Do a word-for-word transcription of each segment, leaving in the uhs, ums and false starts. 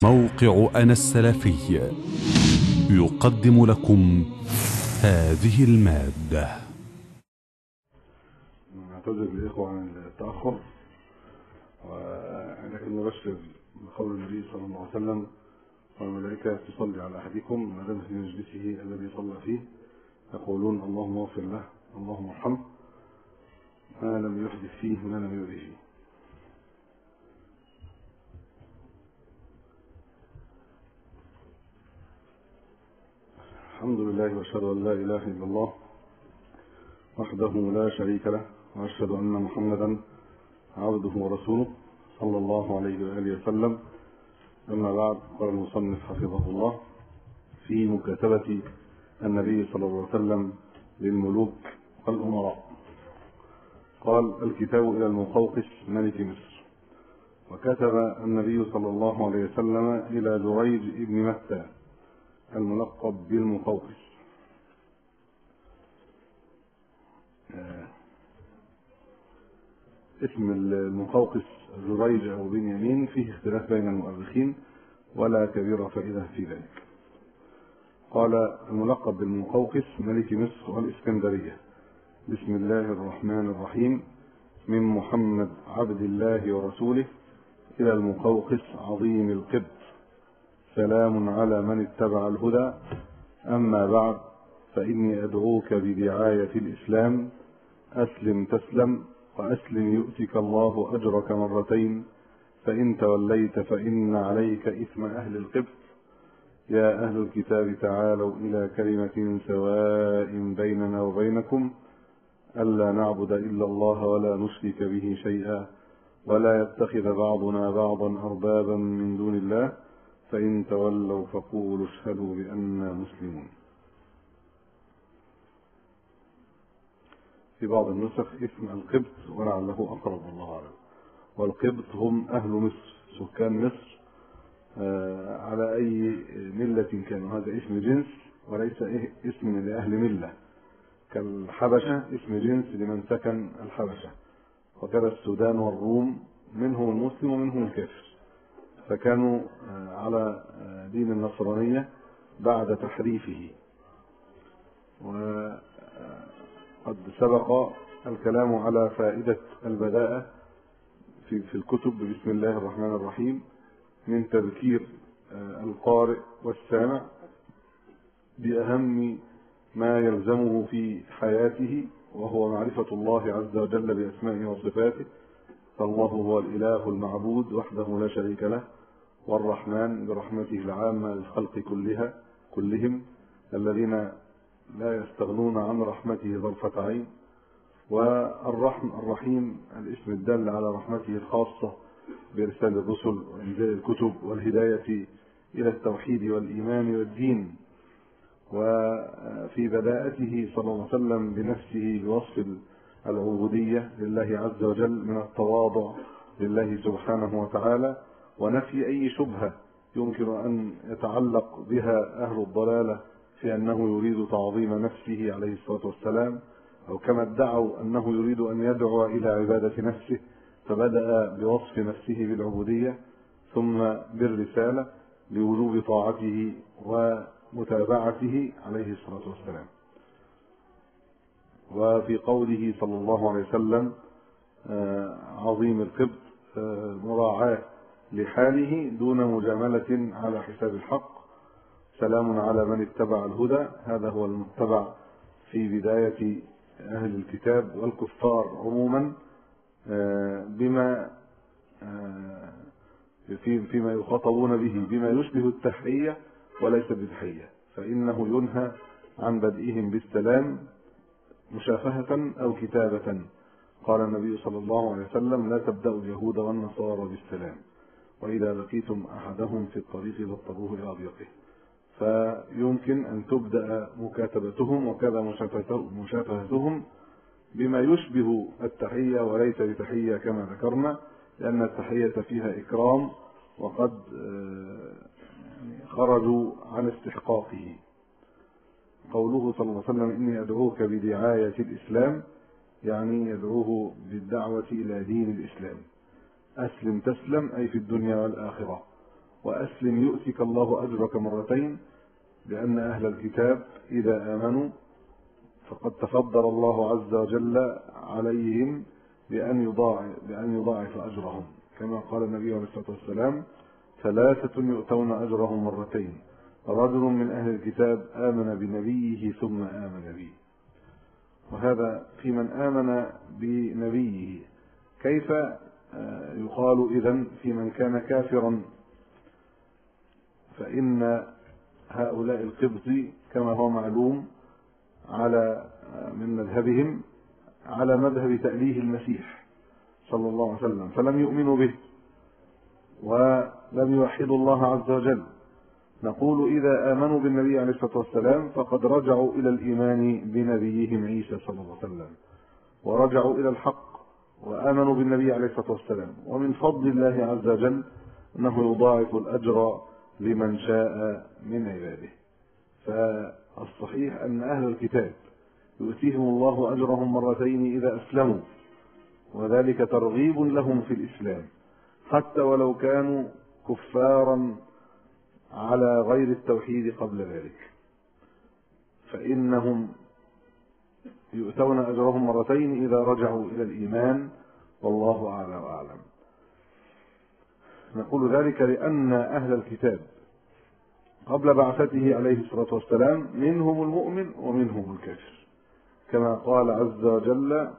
موقع أنا السلفي يقدم لكم هذه المادة. نعتذر للإخوة عن التأخر، ولكن نبشر بقول النبي صلى الله عليه وسلم: والملائكة تصلي على أحدكم ما دام في مجلسه الذي صلى فيه، يقولون اللهم اغفر له اللهم ارحمه ما لم يحدث فيه ما لم يؤذي فيه. الحمد لله واشهد ان لا اله الا الله وحده لا شريك له، واشهد ان محمدا عبده ورسوله صلى الله عليه واله وسلم. اما بعد، قال المصنف حفظه الله في مكاتبة النبي صلى الله عليه وسلم للملوك والامراء، قال: الكتاب الى المقوقس ملك مصر. وكتب النبي صلى الله عليه وسلم الى جريج ابن متى الملقب بالمقوقس. آه. اسم المقوقس جريج او بنيامين فيه اختلاف بين المؤرخين، ولا كبير فائدة في ذلك. قال: الملقب بالمقوقس ملك مصر والإسكندرية، بسم الله الرحمن الرحيم، من محمد عبد الله ورسوله إلى المقوقس عظيم القبط، سلام على من اتبع الهدى. أما بعد، فإني أدعوك بدعاية الإسلام، أسلم تسلم، وأسلم يؤتك الله أجرك مرتين، فإن توليت فإن عليك إثم أهل القبط. يا أهل الكتاب تعالوا إلى كلمة سواء بيننا وبينكم ألا نعبد إلا الله ولا نشرك به شيئا، ولا يتخذ بعضنا بعضا أربابا من دون الله، فإن تولوا فقولوا اشهدوا بأننا مسلمون. في بعض النسخ اسم القبط ولعله أقرب، الله أعلم. والقبط هم أهل مصر، سكان مصر آه على أي ملة كانوا. هذا اسم جنس وليس اسم لأهل ملة، كالحبشة اسم جنس لمن سكن الحبشة، وكذا السودان والروم منهم المسلم ومنهم الكافر، فكانوا على دين النصرانية بعد تحريفه. وقد سبق الكلام على فائدة البداءة في في الكتب بسم الله الرحمن الرحيم، من تذكير القارئ والسامع بأهم ما يلزمه في حياته، وهو معرفة الله عز وجل بأسمائه وصفاته. فالله هو الإله المعبود وحده لا شريك له، والرحمن برحمته العامة للخلق كلها كلهم الذين لا يستغنون عن رحمته طرفة عين. والرحم الرحيم الاسم الدال على رحمته الخاصة بإرسال الرسل وإنزال الكتب والهداية إلى التوحيد والإيمان والدين. وفي بداءته صلى الله عليه وسلم بنفسه بوصف العبودية لله عز وجل من التواضع لله سبحانه وتعالى، ونفي أي شبهة يمكن أن يتعلق بها أهل الضلالة في أنه يريد تعظيم نفسه عليه الصلاة والسلام، أو كما ادعوا أنه يريد أن يدعو إلى عبادة نفسه، فبدأ بوصف نفسه بالعبودية ثم بالرسالة لوجوب طاعته ومتابعته عليه الصلاة والسلام. وفي قوله صلى الله عليه وسلم عظيم القبط، مراعاة لحاله دون مجاملة على حساب الحق. سلام على من اتبع الهدى، هذا هو المتبع في بداية أهل الكتاب والكفار عموما، بما فيما يخاطبون به بما يشبه التحية وليس بتحية، فإنه ينهى عن بدئهم بالسلام مشافهة أو كتابة. قال النبي صلى الله عليه وسلم: لا تبدأوا اليهود والنصارى بالسلام، وإذا لقيتم أحدهم في الطريق فاضطروه إلى ضيقه. فيمكن أن تبدأ مكاتبتهم وكذا مشافهتهم بما يشبه التحية وليس بتحية كما ذكرنا، لأن التحية فيها إكرام، وقد خرجوا عن استحقاقه. قوله صلى الله عليه وسلم: إني أدعوك بدعاية الإسلام، يعني يدعوه بالدعوة إلى دين الإسلام. أسلم تسلم، أي في الدنيا والآخرة، وأسلم يؤتك الله أجرك مرتين، لأن أهل الكتاب إذا آمنوا فقد تفضل الله عز وجل عليهم بأن يضاعف, بأن يضاعف أجرهم، كما قال النبي عليه الصلاة والسلام: ثلاثة يؤتون أجرهم مرتين، رجل من أهل الكتاب آمن بنبيه ثم آمن به. وهذا في من آمن بنبيه. كيف يقال إذن في من كان كافرا؟ فإن هؤلاء القبط كما هو معلوم على من مذهبهم على مذهب تأليه المسيح صلى الله عليه وسلم، فلم يؤمنوا به ولم يوحدوا الله عز وجل. نقول إذا آمنوا بالنبي عليه الصلاة والسلام فقد رجعوا إلى الإيمان بنبيهم عيسى صلى الله عليه وسلم، ورجعوا إلى الحق وآمنوا بالنبي عليه الصلاة والسلام. ومن فضل الله عز وجل أنه يضاعف الأجر لمن شاء من عباده. فالصحيح أن أهل الكتاب يؤتيهم الله أجرهم مرتين إذا أسلموا، وذلك ترغيب لهم في الإسلام، حتى ولو كانوا كفارا على غير التوحيد قبل ذلك، فإنهم يؤتون أجرهم مرتين إذا رجعوا إلى الإيمان، والله أعلى وأعلم. نقول ذلك لأن أهل الكتاب قبل بعثته عليه الصلاة والسلام منهم المؤمن ومنهم الكافر، كما قال عز وجل: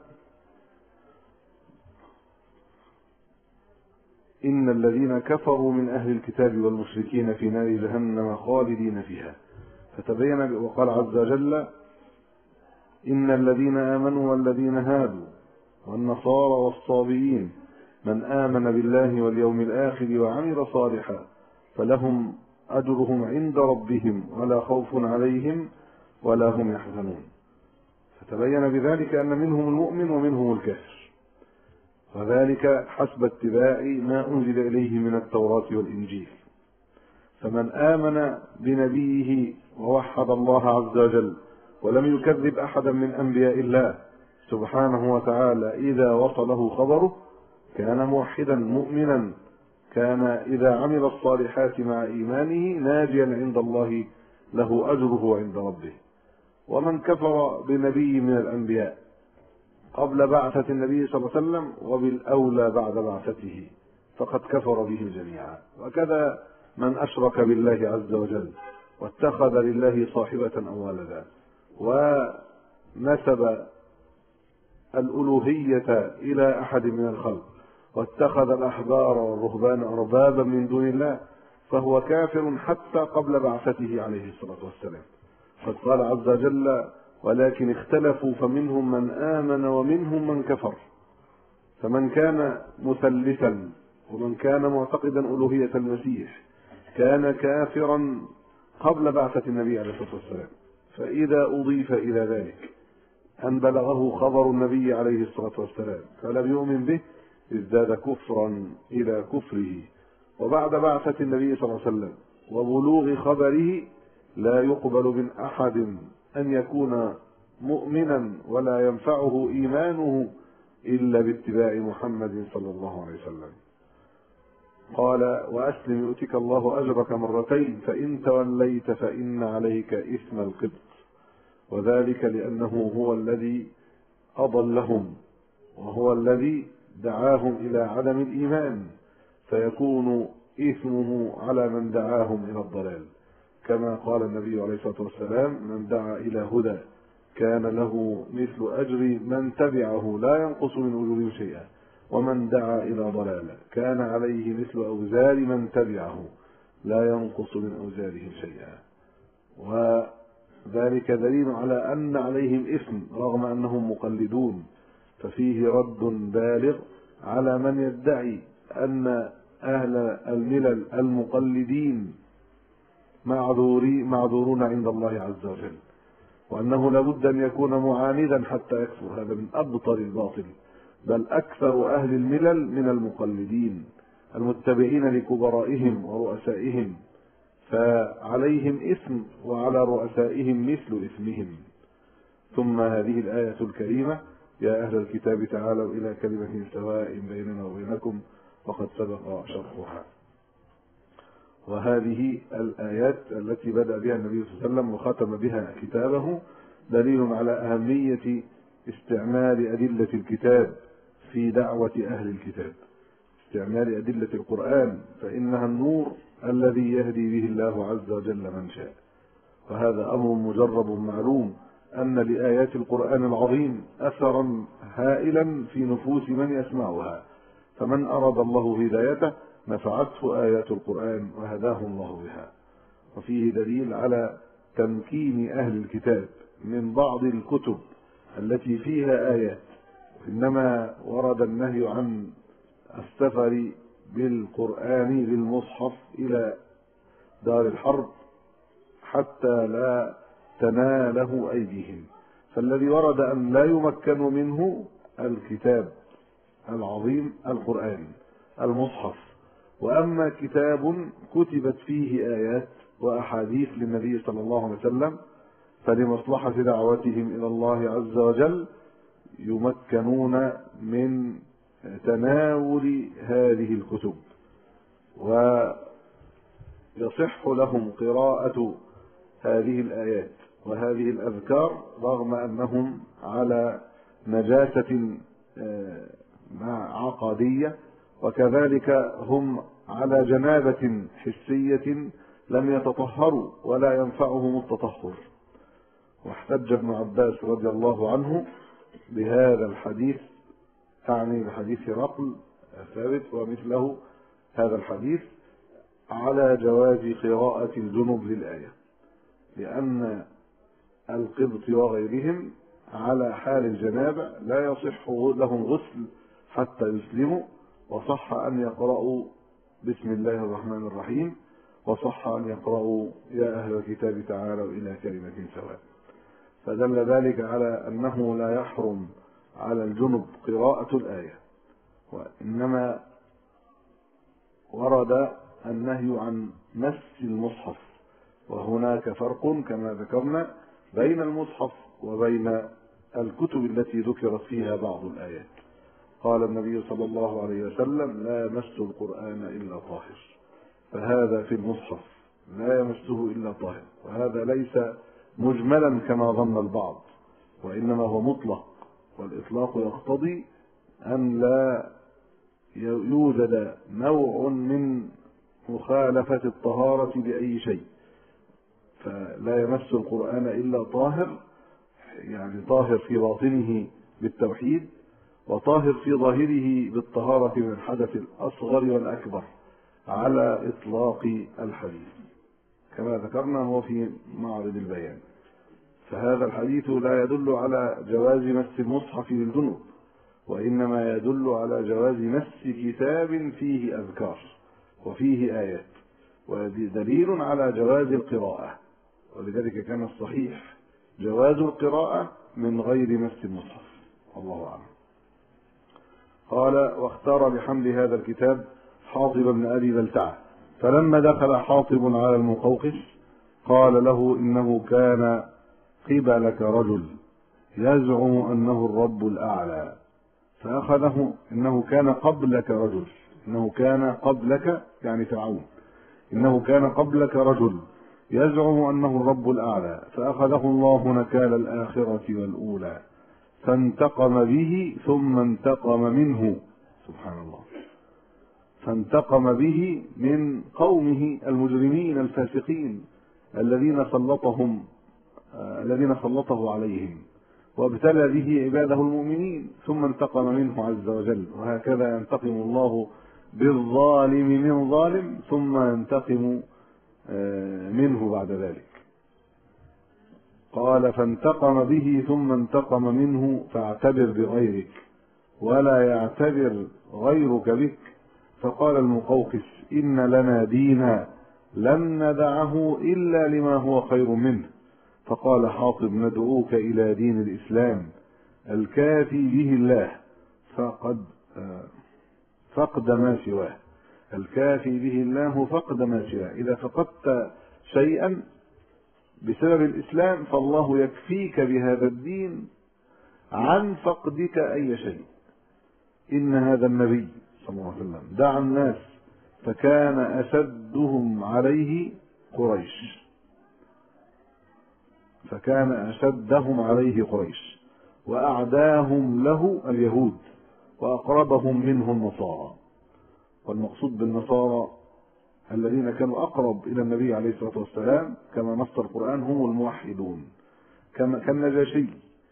إن الذين كفروا من أهل الكتاب والمشركين في نار جهنم خالدين فيها. فتبين. وقال عز وجل: إن الذين آمنوا والذين هادوا والنصارى والصابئين من آمن بالله واليوم الآخر وعمل صالحا فلهم أجرهم عند ربهم ولا خوف عليهم ولا هم يحزنون. فتبين بذلك أن منهم المؤمن ومنهم الكافر، وذلك حسب اتباع ما أنزل إليه من التوراة والإنجيل. فمن آمن بنبيه ووحد الله عز وجل ولم يكذب أحدا من أنبياء الله سبحانه وتعالى إذا وصله خبره كان موحدا مؤمنا، كان إذا عمل الصالحات مع إيمانه ناجيا عند الله له أجره عند ربه. ومن كفر بنبي من الأنبياء قبل بعثة النبي صلى الله عليه وسلم وبالأولى بعد بعثته فقد كفر به جميعا. وكذا من أشرك بالله عز وجل واتخذ لله صاحبة أو ولدا ونسب الألوهية إلى أحد من الخلق واتخذ الأحبار والرهبان أربابا من دون الله فهو كافر حتى قبل بعثته عليه الصلاة والسلام. قد قال عز وجل: ولكن اختلفوا فمنهم من آمن ومنهم من كفر. فمن كان مثلثا ومن كان معتقدا ألوهية المسيح كان كافرا قبل بعثة النبي عليه الصلاة والسلام. فإذا أضيف إلى ذلك أن بلغه خبر النبي عليه الصلاة والسلام فلم يؤمن به ازداد كفرا إلى كفره. وبعد بعثة النبي صلى الله عليه وسلم وبلوغ خبره لا يقبل من أحد أن يكون مؤمنا ولا ينفعه إيمانه إلا باتباع محمد صلى الله عليه وسلم. قال: وأسلم يؤتك الله أجرك مرتين فإن توليت فإن عليك إثم القبط، وذلك لأنه هو الذي أضلهم وهو الذي دعاهم إلى عدم الإيمان، فيكون إثمه على من دعاهم إلى الضلال، كما قال النبي عليه الصلاة والسلام: من دعا إلى هدى كان له مثل أجر من تبعه لا ينقص من أجورهم شيئا، ومن دعا إلى ضلالة كان عليه مثل أوزار من تبعه لا ينقص من أوزارهم شيئا. وذلك دليل على أن عليهم إثم رغم أنهم مقلدون، ففيه رد بالغ على من يدعي أن أهل الملل المقلدين معذورون عند الله عز وجل، وأنه لابد أن يكون معاندا حتى يكفر. هذا من أبطل الباطل، بل أكثر أهل الملل من المقلدين المتبعين لكبرائهم ورؤسائهم، فعليهم إثم وعلى رؤسائهم مثل إثمهم. ثم هذه الآية الكريمة: يا أهل الكتاب تعالوا إلى كلمة سواء بيننا وبينكم، وقد سبق شرحها. وهذه الآيات التي بدأ بها النبي صلى الله عليه وسلم وختم بها كتابه دليل على أهمية استعمال أدلة الكتاب في دعوة أهل الكتاب، استعمال أدلة القرآن، فإنها النور الذي يهدي به الله عز وجل من شاء. وهذا أمر مجرب معلوم أن لآيات القرآن العظيم أثرا هائلا في نفوس من يسمعها، فمن أراد الله هدايته نفعته آيات القرآن وهداه الله بها. وفيه دليل على تمكين أهل الكتاب من بعض الكتب التي فيها آيات، إنما ورد النهي عن السفر بالقرآن بالمصحف إلى دار الحرب حتى لا تناله أيديهم، فالذي ورد أن لا يمكن منه الكتاب العظيم القرآن المصحف. وأما كتاب كتبت فيه آيات وأحاديث للنبي صلى الله عليه وسلم فلمصلحة دعوتهم إلى الله عز وجل يمكنون من تناول هذه الكتب، ويصح لهم قراءة هذه الآيات وهذه الأذكار رغم أنهم على نجاسة عقدية، وكذلك هم على جنابة حسية لم يتطهروا ولا ينفعهم التطهر. واحتج ابن عباس رضي الله عنه بهذا الحديث، تعني بحديث هرقل الثابت ومثله هذا الحديث، على جواز قراءة الجنب للآية، لأن القبط وغيرهم على حال الجنابة لا يصح لهم غسل حتى يسلموا، وصح أن يقرأوا بسم الله الرحمن الرحيم، وصح أن يقرأوا يا أهل الكتاب تعالوا إلى كلمة سواء. فدل ذلك على أنه لا يحرم على الجنب قراءة الآية، وإنما ورد النهي عن مس المصحف، وهناك فرق كما ذكرنا بين المصحف وبين الكتب التي ذكرت فيها بعض الآيات. قال النبي صلى الله عليه وسلم لا يمس القرآن إلا طاهر، فهذا في المصحف لا يمسه إلا طاهر، وهذا ليس مجملا كما ظن البعض، وإنما هو مطلق، والإطلاق يقتضي أن لا يوجد نوع من مخالفة الطهارة بأي شيء. فلا يمس القرآن إلا طاهر، يعني طاهر في باطنه بالتوحيد، وطاهر في ظاهره بالطهارة من الحدث الأصغر والأكبر على إطلاق الحديث كما ذكرنا هو في معرض البيان. فهذا الحديث لا يدل على جواز مس المصحف للجنوب، وإنما يدل على جواز مس كتاب فيه أذكار وفيه آيات، ودليل على جواز القراءة، ولذلك كان الصحيح جواز القراءة من غير مس المصحف. الله أعلم. قال واختار بحمل هذا الكتاب حاطب بن أبي بلتعة، فلما دخل حاطب على المقوقس قال له إنه كان قبلك رجل يزعم أنه الرب الأعلى، فأخذه إنه كان قبلك رجل، إنه كان قبلك يعني فرعون، إنه كان قبلك رجل يزعم أنه الرب الأعلى، فأخذه الله نكال الآخرة والأولى، فانتقم به ثم انتقم منه. سبحان الله. فانتقم به من قومه المجرمين الفاسقين الذين سلطهم الذين سلطه عليهم، وابتلى به عباده المؤمنين، ثم انتقم منه عز وجل. وهكذا ينتقم الله بالظالم من ظالم ثم ينتقم منه بعد ذلك. قال فانتقم به ثم انتقم منه فاعتبر بغيرك ولا يعتبر غيرك بك. فقال المقوقس إن لنا دينا لن ندعه إلا لما هو خير منه. فقال حاطب ندعوك إلى دين الإسلام الكافي به الله فقد فقد ما سواه، الكافي به الله فقد ما سواه. إذا فقدت شيئا بسبب الإسلام فالله يكفيك بهذا الدين عن فقدك أي شيء. إن هذا النبي صلى الله عليه وسلم دعا الناس فكان أشدهم عليه قريش فكان أشدهم عليه قريش وأعداهم له اليهود وأقربهم منه النصارى. والمقصود بالنصارى الذين كانوا أقرب إلى النبي عليه الصلاة والسلام كما نص القرآن هم الموحدون، كما كالنجاشي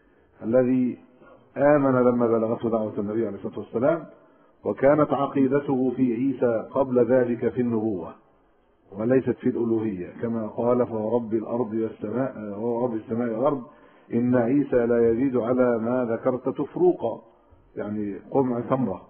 الذي آمن لما بلغته دعوة النبي عليه الصلاة والسلام، وكانت عقيدته في عيسى قبل ذلك في النبوة وليست في الألوهية، كما قال فورب الأرض والسماء ورب السماء والأرض إن عيسى لا يزيد على ما ذكرت تفروقا، يعني قمع ثمرة.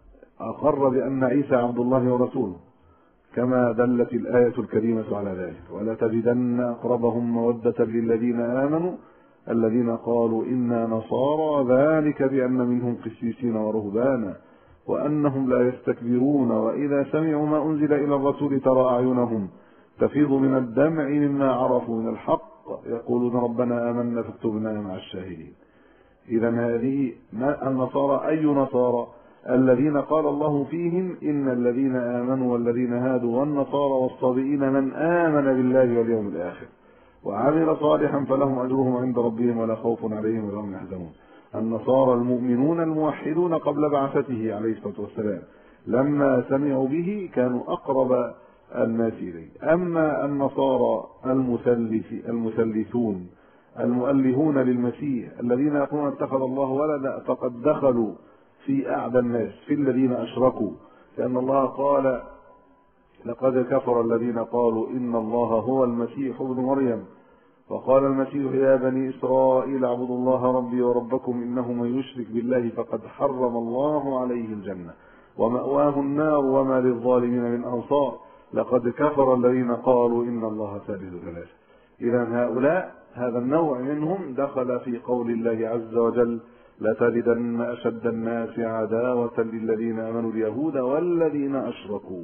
أقر بأن عيسى عبد الله ورسوله كما دلت الآية الكريمة على ذلك. ولتجدن أقربهم مودة للذين آمنوا الذين قالوا إنا نصارى ذلك بأن منهم قسيسين ورهبانا وأنهم لا يستكبرون وإذا سمعوا ما أنزل إلى الرسول ترى أعينهم تفيض من الدمع مما عرفوا من الحق يقولون ربنا آمنا فاكتبنا مع الشاهدين. إذا هذه النصارى أي نصارى؟ الذين قال الله فيهم إن الذين آمنوا والذين هادوا والنصارى والصابئين من آمن بالله واليوم الآخر وعمل صالحا فلهم أجرهم عند ربهم ولا خوف عليهم ولا هم يحزنون. النصارى المؤمنون الموحدون قبل بعثته عليه الصلاة والسلام لما سمعوا به كانوا أقرب الناس إليه. أما النصارى المثلث المثلثون المؤلهون للمسيح الذين يقولون اتخذ الله ولدا فقد دخلوا في أعدى الناس في الذين أشركوا، لأن الله قال لقد كفر الذين قالوا إن الله هو المسيح ابن مريم وقال المسيح يا بني إسرائيل اعبدوا الله ربي وربكم إنه من يشرك بالله فقد حرم الله عليه الجنة ومأواه النار وما للظالمين من أنصار لقد كفر الذين قالوا إن الله ثالث ثلاثة. إذا هؤلاء هذا النوع منهم دخل في قول الله عز وجل لتجدن أشد الناس عداوة للذين آمنوا اليهود والذين أشركوا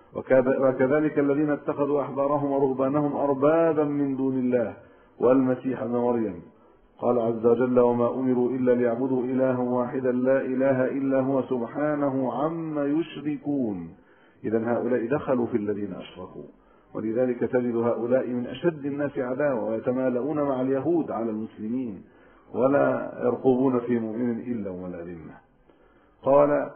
وكذلك الذين اتخذوا أحبارهم ورهبانهم أربابا من دون الله والمسيح ابن مريم. قال عز وجل وما أمروا إلا ليعبدوا إلها واحدا لا إله إلا هو سبحانه عما يشركون. إذا هؤلاء دخلوا في الذين أشركوا، ولذلك تجد هؤلاء من أشد الناس عداوة ويتمالؤون مع اليهود على المسلمين ولا يرقبون في مؤمن إلا ولا ذمة. قال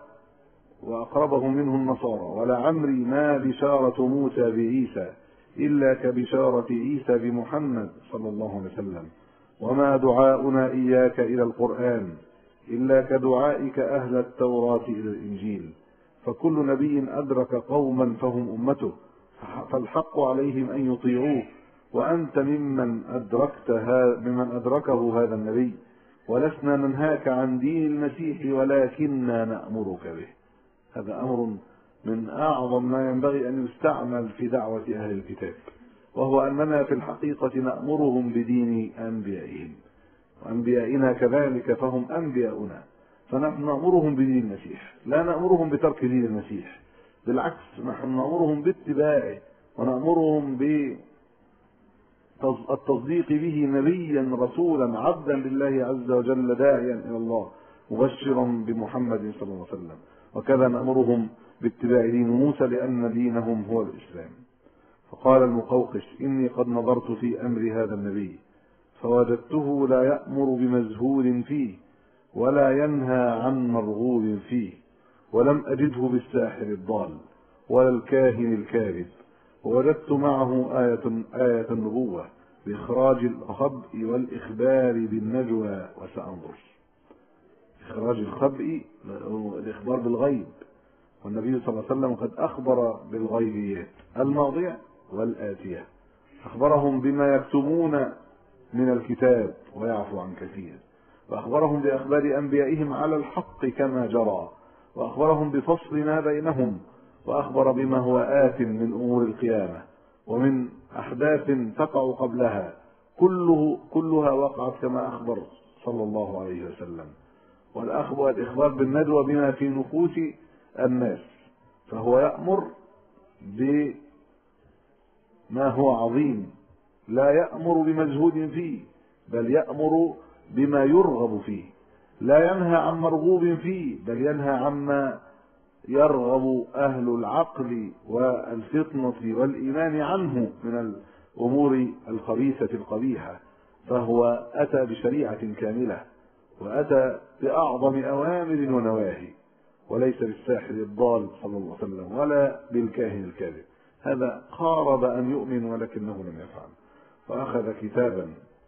وأقربهم منه النصارى ولعمري ما بشارة موسى بعيسى إلا كبشارة عيسى بمحمد صلى الله عليه وسلم وما دعاؤنا إياك إلى القرآن إلا كدعائك أهل التوراة إلى الإنجيل فكل نبي أدرك قوما فهم أمته فالحق عليهم أن يطيعوه وأنت ممن أدركت ممن أدركه هذا النبي ولسنا ننهاك عن دين المسيح ولكننا نأمرك به. هذا أمر من أعظم ما ينبغي أن يستعمل في دعوة أهل الكتاب، وهو أننا في الحقيقة نأمرهم بدين أنبيائهم وأنبيائنا كذلك فهم أنبياؤنا، فنحن نأمرهم بدين المسيح لا نأمرهم بترك دين المسيح، بالعكس نحن نأمرهم باتباعه ونأمرهم بالتصديق به نبيا رسولا عبدا لله عز وجل داعيا إلى الله مبشرا بمحمد صلى الله عليه وسلم. وكذا نأمرهم باتباع دين موسى لأن دينهم هو الإسلام. فقال المقوقس إني قد نظرت في أمر هذا النبي فوجدته لا يأمر بمزهور فيه ولا ينهى عن مرغوب فيه ولم أجده بالساحر الضال ولا الكاهن الكاذب ووجدت معه آية, آية النبوة بإخراج الخبء والإخبار بالنجوى وسأنظر. إخراج الخبء الإخبار بالغيب، والنبي صلى الله عليه وسلم قد أخبر بالغيبيات الماضية والآتية، أخبرهم بما يكتمون من الكتاب ويعفو عن كثير، وأخبرهم بأخبار أنبيائهم على الحق كما جرى، وأخبرهم بفصل ما بينهم، وأخبر بما هو آت من أمور القيامة ومن أحداث تقع قبلها كله كلها وقعت كما أخبر صلى الله عليه وسلم. والإخبار بالندوة بما في نفوس الناس، فهو يأمر بما هو عظيم لا يأمر بمجهود فيه بل يأمر بما يرغب فيه، لا ينهى عن مرغوب فيه بل ينهى عما يرغب أهل العقل والفطنة والإيمان عنه من الأمور الخبيثة القبيحة، فهو أتى بشريعة كاملة وأتى بأعظم أوامر ونواهي، وليس بالساحر الضال صلى الله عليه وسلم ولا بالكاهن الكاذب. هذا قارب أن يؤمن ولكنه لم يفعل. فأخذ كتابا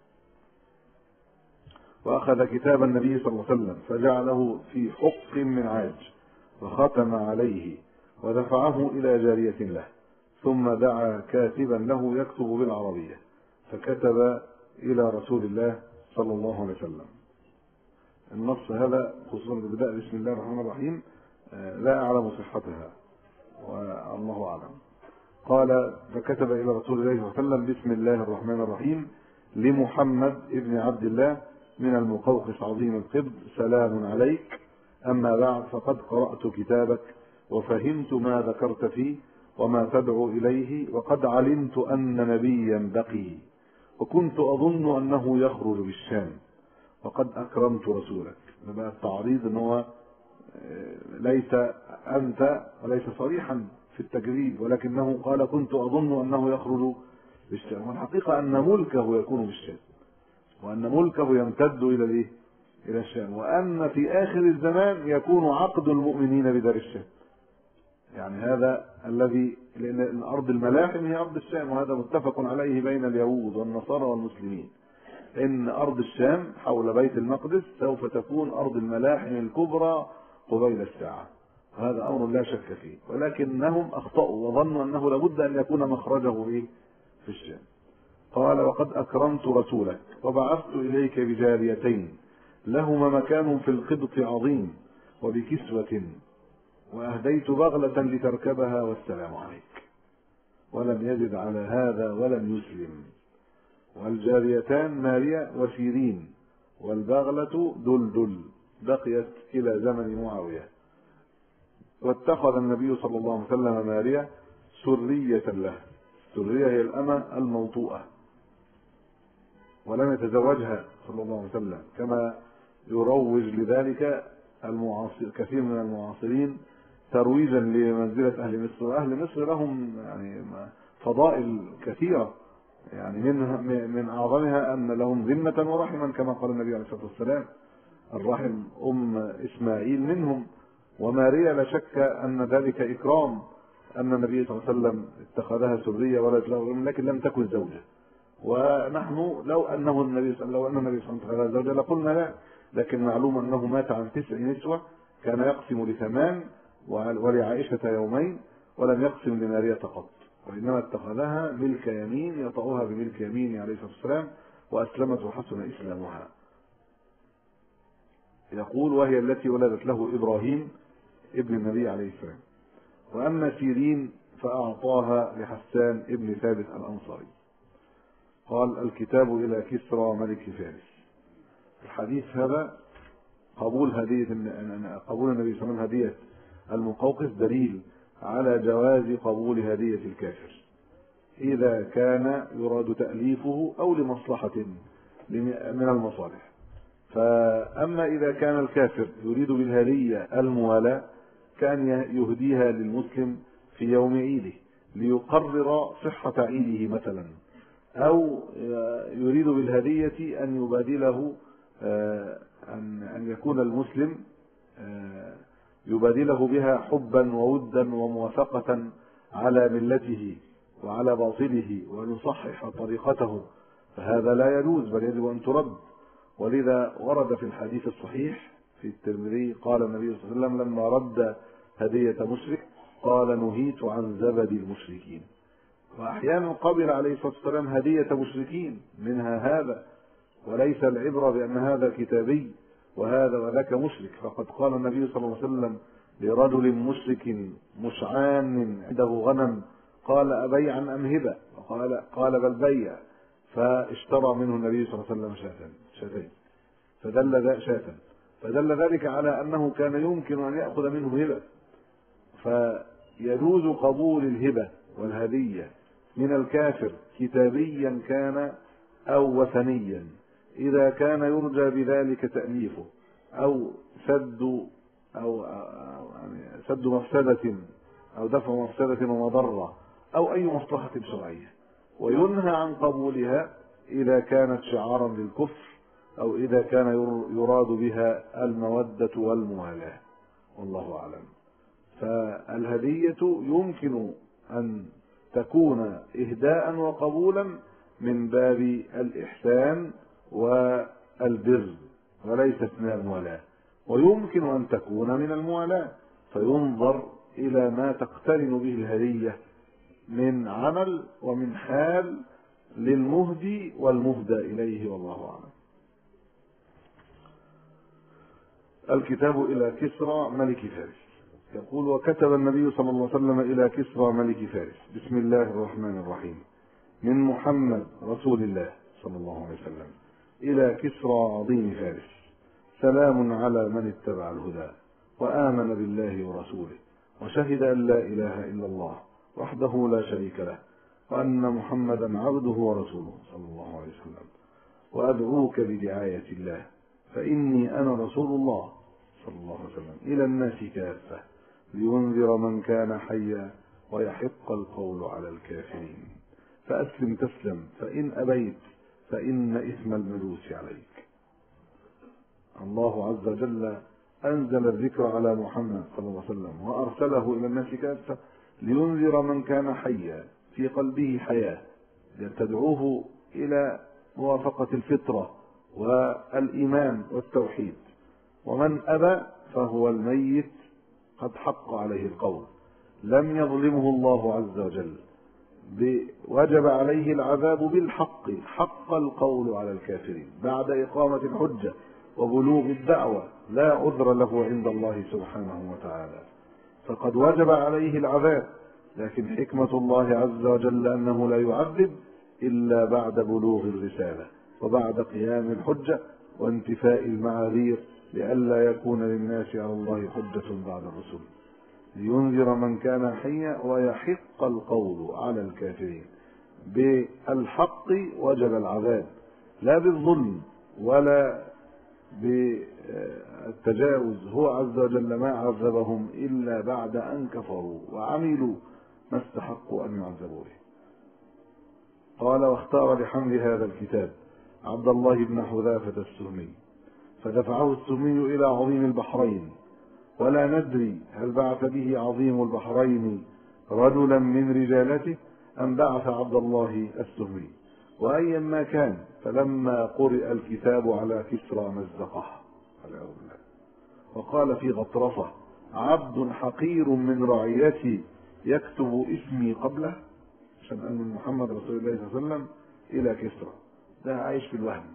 وأخذ كتاب النبي صلى الله عليه وسلم فجعله في حق من عاج وختم عليه ودفعه إلى جارية له، ثم دعا كاتبا له يكتب بالعربية فكتب إلى رسول الله صلى الله عليه وسلم. النص هذا خصوصا ببداء بسم الله الرحمن الرحيم لا أعلم صحتها والله أعلم. قال فكتب إلى رسول الله صلى الله عليه وسلم بسم الله الرحمن الرحيم لمحمد ابن عبد الله من المقوقس عظيم القبط، سلام عليك، أما بعد فقد قرأت كتابك وفهمت ما ذكرت فيه وما تدعو إليه، وقد علمت أن نبيا بقي وكنت أظن أنه يخرج بالشام، وقد أكرمت رسولك. بقى التعريض أنه ليس أنت وليس صريحا في التكذيب، ولكنه قال كنت أظن أنه يخرج بالشام، والحقيقة أن ملكه يكون بالشام، وأن ملكه يمتد إلى الإيه؟ إلى الشام، وأن في آخر الزمان يكون عقد المؤمنين بدار الشام. يعني هذا الذي، لأن الأرض الملاحم هي أرض الشام، وهذا متفق عليه بين اليهود والنصارى والمسلمين، إن أرض الشام حول بيت المقدس سوف تكون أرض الملاحم الكبرى قبيل الساعة، وهذا أمر لا شك فيه، ولكنهم أخطأوا وظنوا أنه لابد أن يكون مخرجه إيه؟ في الشام. قال وقد أكرمت رسولك وبعثت إليك بجاريتين لهما مكان في القبط عظيم وبكسوة، وأهديت بغلة لتركبها والسلام عليك. ولم يزد على هذا ولم يسلم. والجاريتان ماريا وسيرين، والبغلة دلدل بقيت إلى زمن معاوية. واتخذ النبي صلى الله عليه وسلم ماريا سرية له، السرية هي الأمة الموطوءة، ولم يتزوجها صلى الله عليه وسلم كما يروج لذلك المعاصر كثير من المعاصرين ترويجا لمنزلة أهل مصر. وأهل مصر لهم يعني فضائل كثيرة، يعني منها من أعظمها أن لهم ذمة ورحما كما قال النبي عليه الصلاة والسلام، الرحم أم إسماعيل منهم. وماريا لا شك أن ذلك إكرام، أن النبي صلى الله عليه وسلم اتخذها سرية ولد له، لكن لم تكن زوجة. ونحن لو أنه النبي لو أن النبي صلى الله عليه وسلم اتخذها زوجة لقلنا لا، لكن معلوم أنه مات عن تسع نسوة، كان يقسم لثمان ولعائشة يومين، ولم يقسم لماريا قط، وإنما اتخذها ملك يمين يطأها بملك يمين عليه الصلاة والسلام، وأسلمت وحسن إسلامها. يقول وهي التي ولدت له إبراهيم ابن النبي عليه السلام. وأما سيرين فأعطاها لحسان ابن ثابت الأنصاري. قال الكتاب إلى كسرى ملك فارس. الحديث هذا قبول هدية قبول النبي صلى الله عليه وسلم هدية المقوقس دليل على جواز قبول هدية الكافر إذا كان يراد تأليفه أو لمصلحة من المصالح. فأما إذا كان الكافر يريد بالهدية الموالاة كان يهديها للمسلم في يوم عيده ليقرر صحة عيده مثلا، أو يريد بالهدية أن يبادله أن يكون المسلم يبادله بها حبا وودا وموافقة على ملته وعلى باطله ويصحح طريقته، فهذا لا يجوز بل يجب أن ترد. ولذا ورد في الحديث الصحيح في الترمذي قال النبي صلى الله عليه وسلم لما رد هدية مشرك قال نهيت عن زبد المشركين. وأحيانا قبل عليه الصلاة والسلام هدية مشركين منها هذا، وليس العبرة بأن هذا كتابي وهذا وذاك مشرك. فقد قال النبي صلى الله عليه وسلم لرجل مشرك مشعان عنده غنم قال أبيعا أم هبة؟ قال قال بل بيع، فاشترى منه النبي صلى الله عليه وسلم شاتين شاتين فدل ذا شاتا فدل ذلك على أنه كان يمكن أن يأخذ منه هبة. فيجوز قبول الهبة والهدية من الكافر كتابيا كان أو وثنيا إذا كان يرجى بذلك تأليفه أو سد أو يعني سد مفسدة أو دفع مفسدة ومضرة أو أي مصلحة شرعية، وينهى عن قبولها إذا كانت شعارا للكفر أو إذا كان يراد بها المودة والموالاة، والله أعلم. فالهدية يمكن أن تكون إهداء وقبولا من باب الإحسان والبر وليست من الموالاة، ويمكن أن تكون من الموالاة، فينظر إلى ما تقترن به الهدية من عمل ومن حال للمهدي والمهدى إليه، والله أعلم. الكتاب إلى كسرى ملك فارس. يقول: وكتب النبي صلى الله عليه وسلم إلى كسرى ملك فارس: بسم الله الرحمن الرحيم، من محمد رسول الله صلى الله عليه وسلم إلى كسرى عظيم فارس، سلام على من اتبع الهدى وآمن بالله ورسوله وشهد أن لا إله إلا الله وحده لا شريك له وأن محمدا عبده ورسوله صلى الله عليه وسلم، وأدعوك بدعاية الله فإني أنا رسول الله صلى الله عليه وسلم إلى الناس كافة لينذر من كان حيا ويحق القول على الكافرين، فأسلم تسلم، فإن أبيت فإن إثم المجوس عليك. الله عز وجل أنزل الذكر على محمد صلى الله عليه وسلم وأرسله إلى الناس كافة لينذر من كان حيا في قلبه حياة، تدعوه إلى موافقة الفطرة والإيمان والتوحيد، ومن أبى فهو الميت قد حق عليه القول، لم يظلمه الله عز وجل، وجب عليه العذاب بالحق، حق القول على الكافرين بعد إقامة الحجة وبلوغ الدعوة، لا عذر له عند الله سبحانه وتعالى، فقد وجب عليه العذاب، لكن حكمة الله عز وجل أنه لا يعذب إلا بعد بلوغ الرسالة وبعد قيام الحجة وانتفاء المعاذير، لئلا يكون للناس على الله حجة بعد الرسل، لينذر من كان حيا ويحق القول على الكافرين. بالحق وجب العذاب، لا بالظلم ولا بالتجاوز، هو عز وجل ما عذبهم إلا بعد أن كفروا وعملوا ما استحقوا أن يعذبوا به. قال: واختار لحمل هذا الكتاب عبد الله بن حذافة السهمي، فدفعه السهمي إلى عظيم البحرين، ولا ندري هل بعث به عظيم البحرين رجلا من رجالته أم بعث عبد الله السهمي، وأيا ما كان، فلما قرئ الكتاب على كسرى مزقه وقال في غطرسة: عبد حقير من رعيتي يكتب اسمي قبله، عشان أن من محمد رسول الله صلى الله عليه وسلم إلى كسرى، ده عايش في الوهم،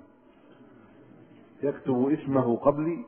يكتب اسمه قبلي،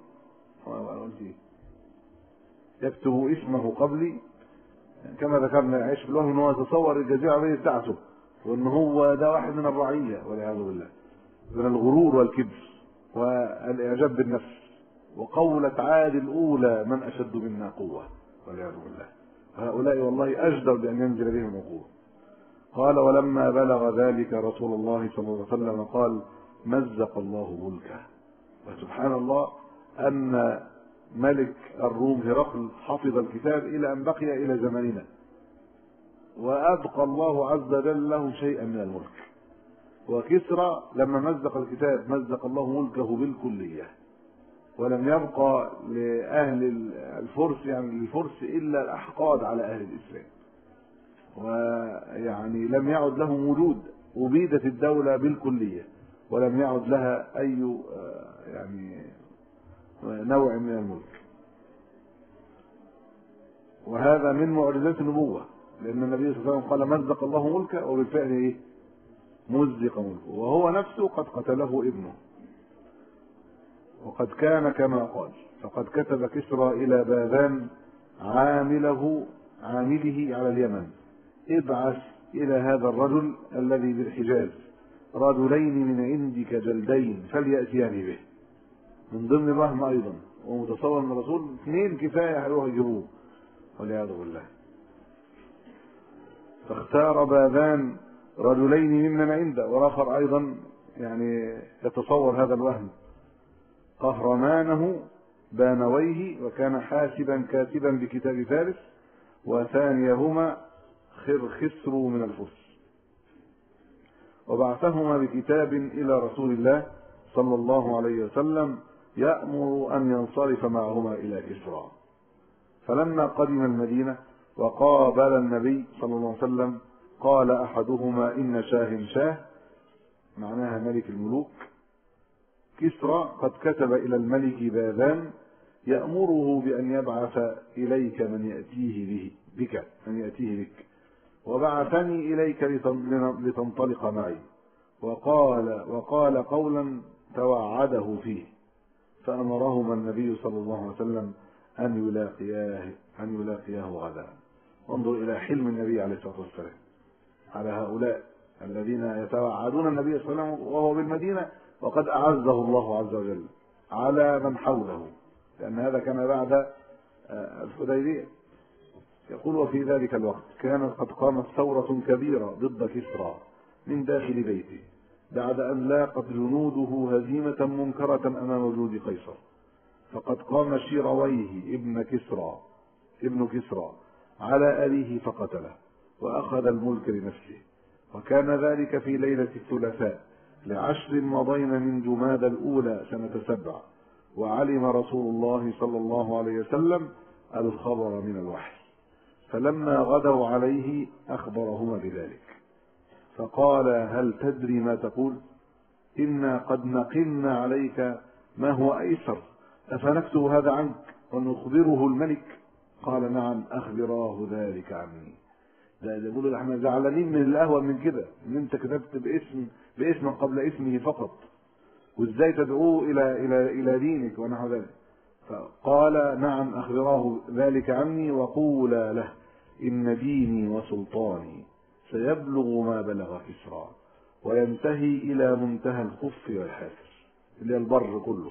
يكتب اسمه قبلي كما ذكرنا، يعيش في الوهم ان هو يتصور الجزيرة العربية بتاعته وان هو ده واحد من الرعية، والعياذ بالله، من الغرور والكبر والاعجاب بالنفس، وقولة عاد الاولى: من اشد منا قوة، والعياذ بالله، هؤلاء والله اجدر بان ينزل بهم القوة. قال: ولما بلغ ذلك رسول الله صلى الله عليه وسلم قال: مزق الله ملكه. وسبحان الله ان ملك الروم هرقل حفظ الكتاب إلى أن بقي إلى زماننا، وأبقى الله عز وجل له شيئا من الملك. وكسرى لما مزق الكتاب مزق الله ملكه بالكلية، ولم يبقى لأهل الفرس يعني للفرس إلا الأحقاد على أهل الإسلام، ويعني لم يعد لهم وجود، أبيدت الدولة بالكلية ولم يعد لها أي يعني نوع من الملك. وهذا من معجزات النبوة، لأن النبي صلى الله عليه وسلم قال: مزق الله ملكه، وبالفعل إيه؟ مزق ملكه، وهو نفسه قد قتله ابنه، وقد كان كما قال. فقد كتب كسرى إلى باذان عامله عامله على اليمن: ابعث إلى هذا الرجل الذي بالحجاز رجلين من عندك جلدين فليأتياني به. من ضمن الوهم أيضا، ومتصور من الرسول اثنين كفاية هيروحوا يجيبوه، والعياذ بالله. فاختار باذان رجلين ممن عنده، والآخر أيضا يعني يتصور هذا الوهم: قهرمانه بانويه وكان حاسبا كاتبا بكتاب فارس، وثانيهما خرخسر من الفرس، وبعثهما بكتاب إلى رسول الله صلى الله عليه وسلم يأمر أن ينصرف معهما إلى كسرى. فلما قدم المدينة وقابل النبي صلى الله عليه وسلم قال أحدهما إن شاه شاه، معناها ملك الملوك، كسرى قد كتب إلى الملك باذان يأمره بأن يبعث إليك من يأتيه به بك من يأتيه بك، وبعثني إليك لتنطلق معي، وقال وقال قولا توعده فيه، فأمرهما النبي صلى الله عليه وسلم أن يلاقياه أن يلاقياه غدا. انظر إلى حلم النبي عليه الصلاة والسلام على هؤلاء الذين يتوعدون النبي صلى الله عليه وسلم وهو بالمدينة وقد أعزه الله عز وجل على من حوله، لأن هذا كان بعد الحديبية. يقول وفي ذلك الوقت كانت قد قامت ثورة كبيرة ضد كسرى من داخل بيته بعد أن لاقت جنوده هزيمة منكرة أمام وجود قيصر، فقد قام شيرويه ابن كسرى ابن كسرى على أبيه فقتله وأخذ الملك لنفسه، وكان ذلك في ليلة الثلاثاء لعشر مضين من جماد الأولى سنة سبع، وعلم رسول الله صلى الله عليه وسلم الخبر من الوحي، فلما غدوا عليه أخبرهما بذلك، فقال هل تدري ما تقول؟ إنا قد نقلنا عليك ما هو أيسر، أفنكتب هذا عنك ونخبره الملك؟ قال نعم أخبراه ذلك عني. ده يقولوا احنا زعلانين من القهوة من كده، ان انت كتبت باسم باسم قبل اسمه فقط، وازاي تدعوه الى الى الى دينك ونحو ذلك. فقال نعم أخبراه ذلك عني وقولا له إن ديني وسلطاني سيبلغ ما بلغ كسرى وينتهي إلى منتهى الخف والحافر، اللي البر كله.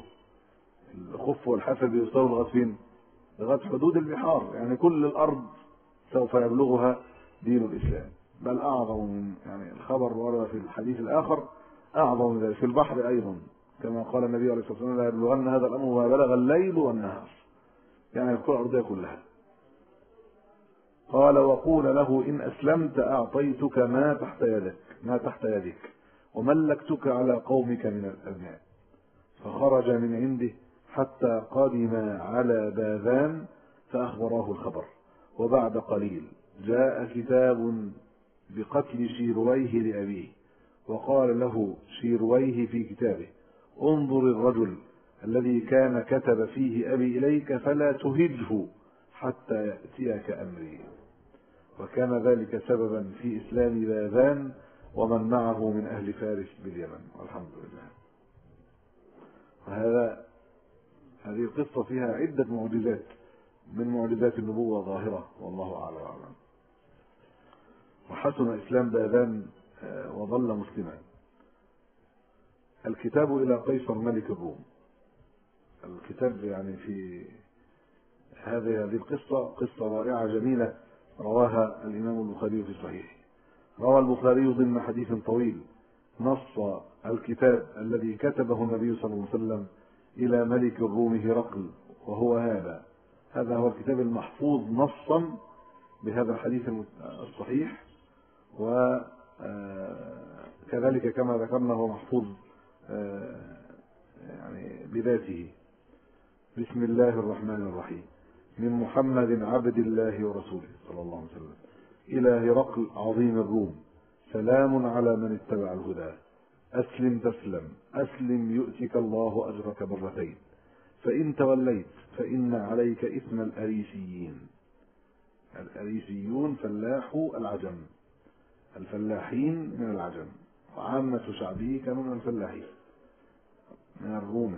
الخف والحافر بيوصلوا لغاية فين؟ لغاية حدود البحار، يعني كل الأرض سوف يبلغها دين الإسلام. بل أعظم من يعني الخبر ورد في الحديث الآخر أعظم من ذلك في البحر أيضا، كما قال النبي عليه الصلاة والسلام لا يبلغن هذا الأمر ما بلغ الليل والنهار، يعني الكرة الأرضية كلها. قال وقول له إن أسلمت أعطيتك ما تحت يدك ما تحت يدك وملكتك على قومك من الأبناء. فخرج من عنده حتى قدم على باذان فأخبراه الخبر، وبعد قليل جاء كتاب بقتل شيرويه لأبيه، وقال له شيرويه في كتابه انظر الرجل الذي كان كتب فيه أبي إليك فلا تهجه حتى يأتيك أمري. وكان ذلك سببا في إسلام باذان ومن معه من أهل فارس باليمن، والحمد لله. وهذا هذه القصة فيها عدة معجزات من معجزات النبوة ظاهرة، والله أعلم وأعلم. وحسن إسلام باذان وظل مسلما. الكتاب إلى قيصر ملك الروم. الكتاب يعني في هذه هذه القصة قصة رائعة جميلة رواها الإمام البخاري في صحيحه. روى البخاري ضمن حديث طويل نص الكتاب الذي كتبه النبي صلى الله عليه وسلم إلى ملك الروم هرقل، وهو هذا هذا هو الكتاب المحفوظ نصا بهذا الحديث الصحيح، وكذلك كما ذكرنا هو محفوظ يعني بذاته. بسم الله الرحمن الرحيم. من محمد عبد الله ورسوله صلى الله عليه وسلم إلى هرقل عظيم الروم، سلام على من اتبع الهدى، أسلم تسلم، أسلم يؤتك الله أجرك مرتين، فإن توليت فإن عليك إثم الأريسيين. الأريسيون فلاحو العجم، الفلاحين من العجم، وعامة شعبه كانوا من الفلاحين من الروم.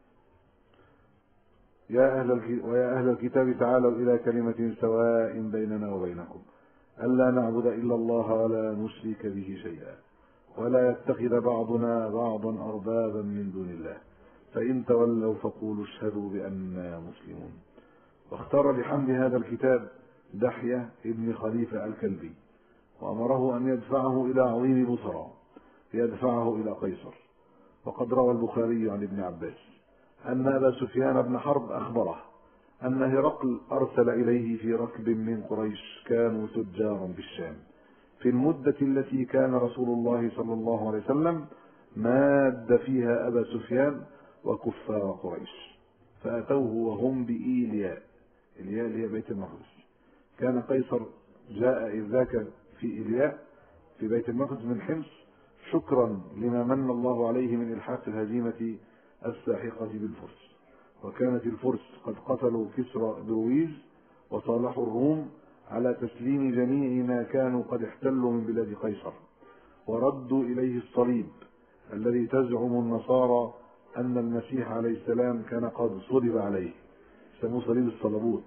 يا أهل ويا أهل الكتاب تعالوا إلى كلمة سواء بيننا وبينكم ألا نعبد إلا الله ولا نشرك به شيئا ولا يتخذ بعضنا بعضا أربابا من دون الله، فإن تولوا فقولوا اشهدوا بأننا مسلمون. واختار بحمد هذا الكتاب دحية ابن خليفة الكلبي، وأمره أن يدفعه إلى عظيم بصرى ليدفعه إلى قيصر. وقد روى البخاري عن ابن عباس أن أبا سفيان بن حرب أخبره أن هرقل أرسل إليه في ركب من قريش كانوا تجارا بالشام في المدة التي كان رسول الله صلى الله عليه وسلم ماد فيها أبا سفيان وكفار قريش، فأتوه وهم بإيلياء. إيلياء اللي هي بيت المقدس. كان قيصر جاء إذ ذاك في إيلياء في بيت المقدس من حمص شكرا لما من الله عليه من إلحاق الهزيمة الساحقة بالفرس، وكانت الفرس قد قتلوا كسرى برويز وصالحوا الروم على تسليم جميع ما كانوا قد احتلوا من بلاد قيصر، وردوا إليه الصليب الذي تزعم النصارى أن المسيح عليه السلام كان قد صلب عليه، يسموه صليب الصلبوت،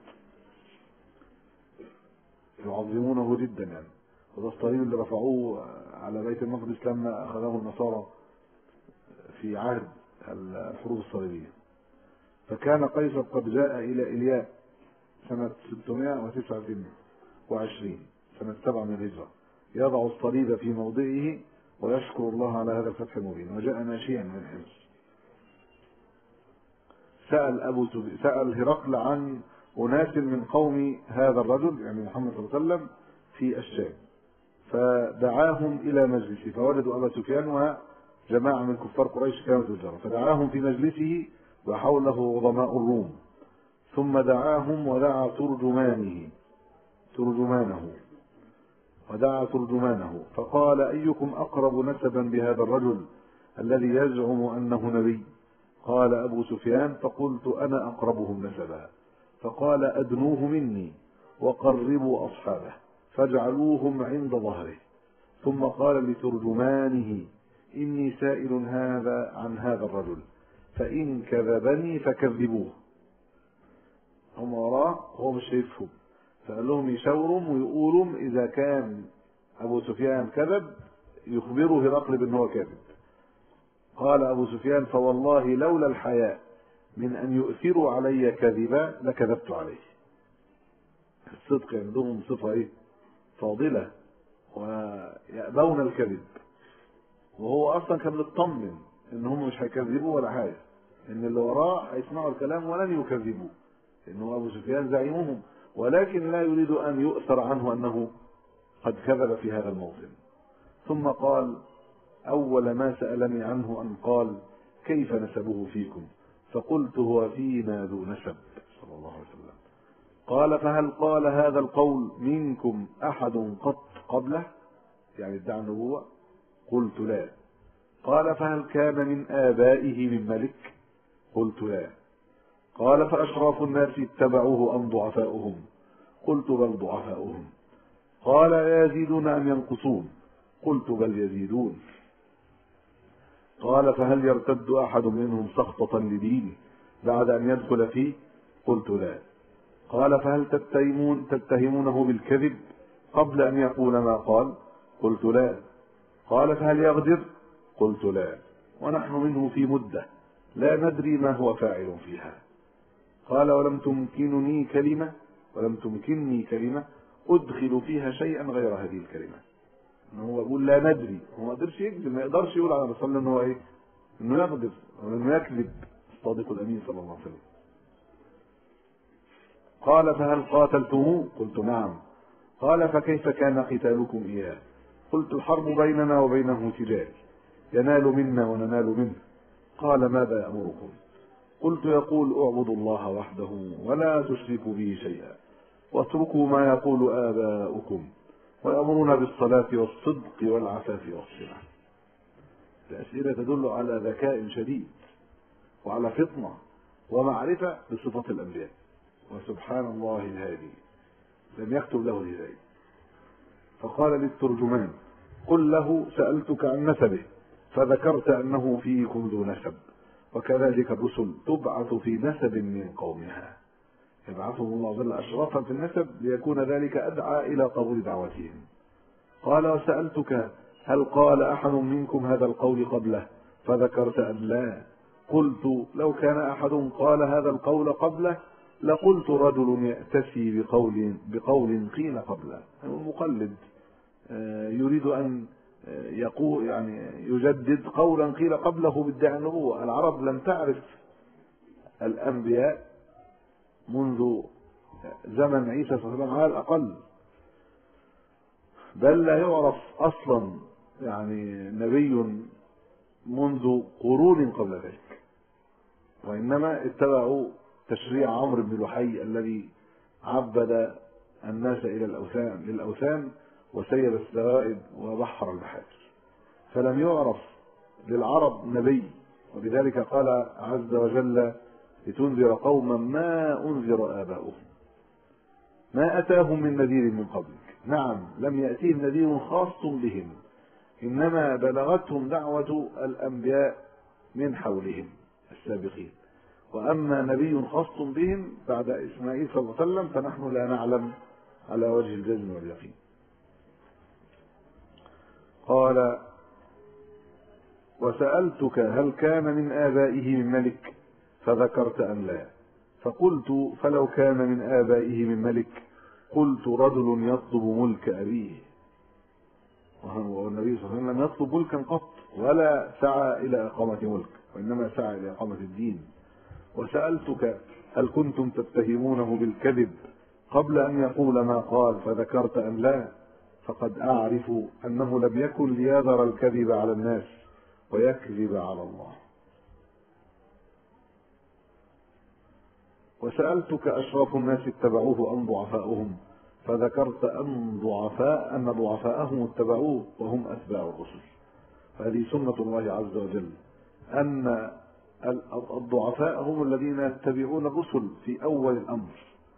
يعظمونه جدا يعني. وده الصليب اللي رفعوه على بيت المقدس لما أخذه النصارى في عهد الحروب الصليبية. فكان قيصر قد جاء إلى إيلياء سنة ستمائة وتسعة وعشرين سنة سبعة من الهجرة يضع الصليب في موضعه ويشكر الله على هذا الفتح المبين، وجاء ماشيا من حمص. سأل أبو سأل هرقل عن أناس من قوم هذا الرجل يعني محمد صلى الله عليه وسلم في الشام، فدعاهم إلى مجلسه، فوجدوا أبا سفيان وجماعة من كفار قريش كانوا تجارا، فدعاهم في مجلسه وحوله عظماء الروم، ثم دعاهم ودعا ترجمانه ترجمانه ودعا ترجمانه فقال: أيكم أقرب نسبا بهذا الرجل الذي يزعم أنه نبي؟ قال أبو سفيان: فقلت: أنا أقربهم نسبا. فقال: أدنوه مني وقربوا أصحابه فاجعلوهم عند ظهره. ثم قال لترجمانه: إني سائل هذا عن هذا الرجل، فإن كذبني فكذبوه. هم وراه هو مش شايفهم، فقال لهم يشاورهم ويقولوا إذا كان أبو سفيان كذب يخبروا هرقل بأنه كذب. قال أبو سفيان: فوالله لولا الحياء من أن يؤثروا علي كذبا لكذبت عليه. الصدق عندهم صفة إيه؟ فاضلة، ويأبون الكذب، وهو أصلا كان مطمن إن هم مش هيكذبوا ولا حاجة، إن اللي وراه هيسمعوا الكلام ولن يكذبوا، إنه أبو سفيان زعيمهم، ولكن لا يريد أن يؤثر عنه أنه قد كذب في هذا الموطن. ثم قال: أول ما سألني عنه أن قال: كيف نسبه فيكم؟ فقلت: هو فينا ذو نسب صلى الله عليه وسلم. قال: فهل قال هذا القول منكم أحد قط قبله؟ يعني ادعى النبوة. قلت: لا. قال: فهل كان من آبائه من ملك؟ قلت: لا. قال: فأشراف الناس اتبعوه أم ضعفاؤهم؟ قلت: بل ضعفاؤهم. قال: يزيدون أم ينقصون؟ قلت: بل يزيدون. قال: فهل يرتد أحد منهم سخطة لدينه بعد أن يدخل فيه؟ قلت: لا. قال: فهل تتهمون تتهمونه بالكذب قبل أن يقول ما قال؟ قلت: لا. قال: فهل يغدر؟ قلت: لا. ونحن منه في مدة لا ندري ما هو فاعل فيها. قال: ولم تمكنني كلمة ولم تمكنني كلمة أدخل فيها شيئا غير هذه الكلمة. إنه هو يقول لا ندري، هو ما يقدرش يكذب، ما يقدرش يقول على رسول الله إنه هو إيه؟ إنه يغدر أو إنه يكذب. الصادق الأمين صلى الله عليه وسلم. قال: فهل قاتلتموه؟ قلت: نعم. قال: فكيف كان قتالكم إياه؟ قلت: الحرب بيننا وبينه سجال، ينال منا وننال منه. قال: ماذا يأمركم؟ قلت: يقول: اعبدوا الله وحده ولا تشركوا به شيئا واتركوا ما يقول آباؤكم ويأمرون بالصلاة والصدق والعفاف والصلة. الأسئلة تدل على ذكاء شديد وعلى فطنة ومعرفة بصفات الأنبياء، وسبحان الله الهادي لم يكتب له الهداية. فقال للترجمان: قل له سألتك عن نسبه فذكرت أنه فيكم ذو نسب، وكذلك الرسل تبعث في نسب من قومها، يبعثهم الله جل أشرافا في النسب ليكون ذلك أدعى إلى قبول دعوتهم. قال: وسألتك هل قال أحد منكم هذا القول قبله؟ فذكرت أن لا. قلت: لو كان أحد قال هذا القول قبله لقلت رجل يأتسي بقول بقول قيل قبله. المقلد يريد أن يقول يعني يجدد قولا قيل قبله بادعاء النبوة. العرب لم تعرف الأنبياء منذ زمن عيسى صلى الله عليه وسلم على الأقل، بل لا يعرف أصلا يعني نبي منذ قرون قبل ذلك، وإنما اتبعوا تشريع عمرو بن لحي الذي عبد الناس إلى الأوثان للأوثان وسيب السوائد وبحر البحار، فلم يعرف للعرب نبي. وبذلك قال عز وجل: لتنذر قوما ما أنذر آباؤهم ما أتاهم من نذير من قبلك. نعم، لم يأتيهم نذير خاص بهم، إنما بلغتهم دعوة الأنبياء من حولهم السابقين، وأما نبي خاص بهم بعد إسماعيل صلى الله عليه وسلم فنحن لا نعلم على وجه الجزم واليقين. قال: وسألتك هل كان من آبائه من ملك فذكرت أم لا، فقلت فلو كان من آبائه من ملك قلت رجل يطلب ملك أبيه. والنبي صلى الله عليه وسلم لم يطلب ملكا قط ولا سعى إلى إقامة ملك، وإنما سعى إلى إقامة الدين. وسألتك هل كنتم تتهمونه بالكذب قبل أن يقول ما قال فذكرت أم لا، فقد أعرف أنه لم يكن ليذر الكذب على الناس ويكذب على الله. وسألتك أشرف الناس اتبعوه أم ضعفاؤهم، فذكرت أن ضعفاء أن ضعفاءهم اتبعوه وهم أتباع الرسل. فهذه سنة الله عز وجل أن الضعفاء هم الذين يتبعون الرسل في أول الأمر،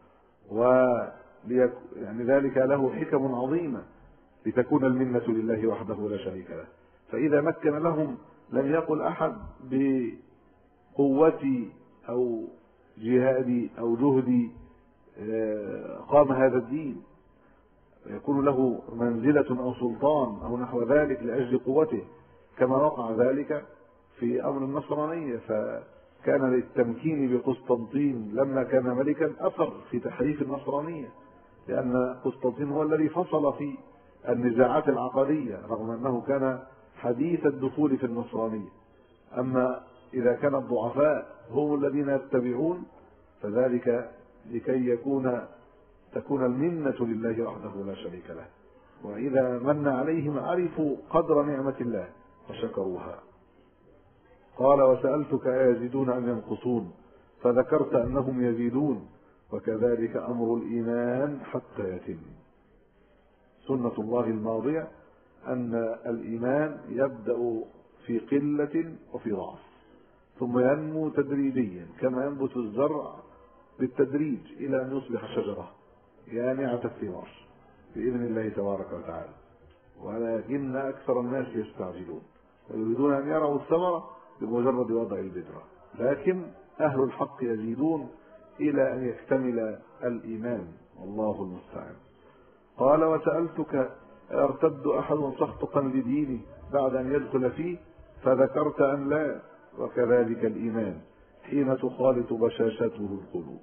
وليك يعني ذلك له حكم عظيمة لتكون المنة لله وحده لا شريك له. فإذا مكن لهم لم يقل أحد بقوتي أو جهادي أو جهدي قام هذا الدين، يكون له منزلة أو سلطان أو نحو ذلك لأجل قوته، كما وقع ذلك في أمر النصرانية. فكان للتمكين بقسطنطين لما كان ملكا أثر في تحريف النصرانية، لأن قسطنطين هو الذي فصل في النزاعات العقدية رغم أنه كان حديث الدخول في النصرانية. أما إذا كان الضعفاء هم الذين يتبعون فذلك لكي يكون تكون المنة لله وحده لا شريك له، وإذا من عليهم عرفوا قدر نعمة الله وشكروها. قال: وسألتك أيزيدون أم ينقصون، فذكرت أنهم يزيدون، وكذلك أمر الإيمان حتى يتم. سنة الله الماضية أن الإيمان يبدأ في قلة وفي ضعف، ثم ينمو تدريجيا كما ينبت الزرع بالتدريج إلى أن يصبح شجرة يانعة الثمار بإذن الله تبارك وتعالى. ولكن أكثر الناس يستعجلون ويريدون أن يروا الثمرة بمجرد وضع البذرة، لكن أهل الحق يزيدون إلى أن يكتمل الإيمان، والله المستعان. قال: وسألتك أرتد أحد سخطة لديني بعد أن يدخل فيه، فذكرت أن لا، وكذلك الإيمان حين تخالط بشاشته القلوب.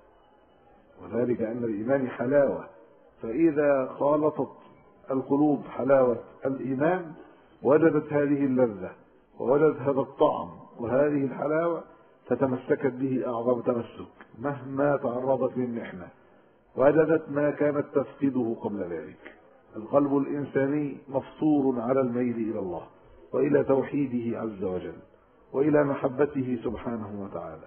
وذلك أن الإيمان حلاوة، فإذا خالطت القلوب حلاوة الإيمان وجدت هذه اللذة ووجدت هذا الطعم وهذه الحلاوة فتمسكت به أعظم تمسك مهما تعرضت من محنة، وجدت ما كانت تفقده قبل ذلك. القلب الإنساني مفطور على الميل إلى الله وإلى توحيده عز وجل وإلى محبته سبحانه وتعالى،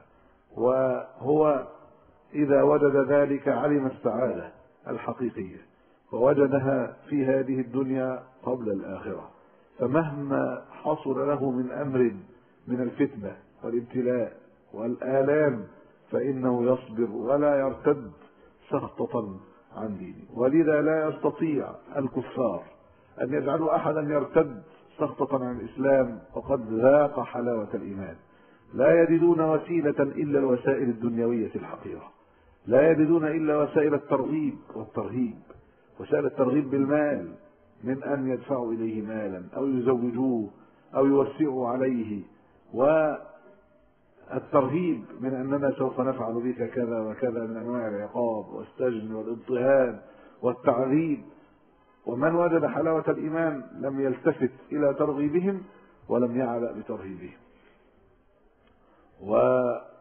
وهو إذا وجد ذلك علم السعادة الحقيقية ووجدها في هذه الدنيا قبل الآخرة. فمهما حصل له من أمر من الفتنة والابتلاء والآلام فإنه يصبر ولا يرتد سخطة عن دينه. ولذا لا يستطيع الكفار أن يجعلوا أحدا يرتد سخطة عن الإسلام وقد ذاق حلاوة الإيمان. لا يجدون وسيلة إلا الوسائل الدنيوية الحقيرة، لا يجدون إلا وسائل الترغيب والترهيب، وسائل الترغيب بالمال من أن يدفعوا إليه مالا أو يزوجوه أو يوسعوا عليه، والترهيب من أننا سوف نفعل بك كذا وكذا من أنواع العقاب والسجن والاضطهاد والتعذيب. ومن وجد حلاوة الإيمان لم يلتفت إلى ترغيبهم ولم يعلأ بترهيبهم.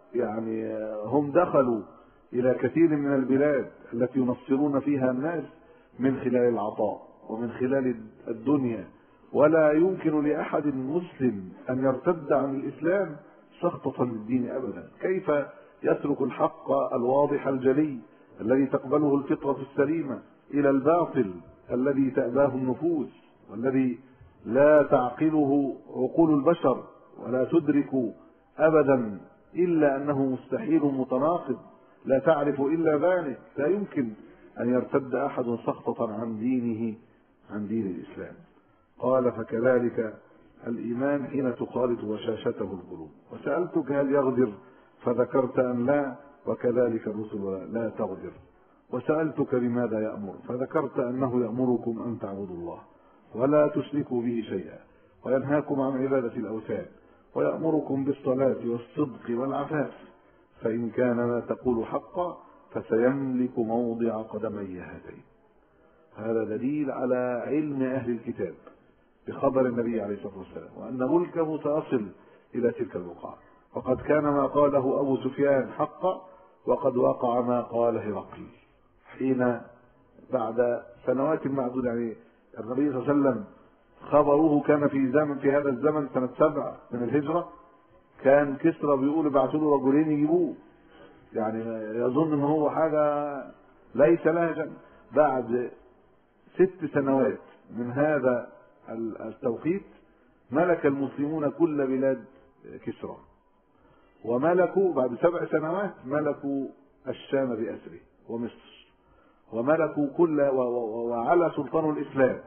يعني هم دخلوا إلى كثير من البلاد التي ينصرون فيها الناس من خلال العطاء ومن خلال الدنيا، ولا يمكن لأحد مسلم أن يرتد عن الإسلام سخطة للدين أبدا. كيف يترك الحق الواضح الجلي الذي تقبله الفطرة السليمة إلى الباطل الذي تأباه النفوس والذي لا تعقله عقول البشر ولا تدرك أبدا إلا أنه مستحيل متناقض، لا تعرف إلا ذلك. لا يمكن أن يرتد أحد سخطة عن دينه عن دين الإسلام. قال فكذلك الإيمان حين تخالط وشاشته القلوب. وسألتك هل يغدر فذكرت أن لا، وكذلك الرسل لا تغدر. وسألتك بماذا يأمر فذكرت أنه يأمركم أن تعبدوا الله ولا تشركوا به شيئا، وينهاكم عن عبادة الأوثان، ويأمركم بالصلاة والصدق والعفاف. فإن كان ما تقول حقا فسيملك موضع قدمي هاتين. هذا دليل على علم أهل الكتاب بخبر النبي عليه الصلاة والسلام، وأن ملكه سيصل إلى تلك البقعة. وقد كان ما قاله أبو سفيان حقا، وقد وقع ما قال هرقل حين بعد سنوات معدودة. يعني النبي صلى الله عليه وسلم خبره كان في زمن في هذا الزمن سنة سبع من الهجرة، كان كسرى بيقول ابعثوا له رجلين يجيبوه، يعني يظن ان هو حاجة ليس لها جنب. بعد ست سنوات من هذا التوقيت ملك المسلمون كل بلاد كسرى، وملكوا بعد سبع سنوات ملكوا الشام بأسره ومصر، وملكوا كل وعلى سلطان الإسلام،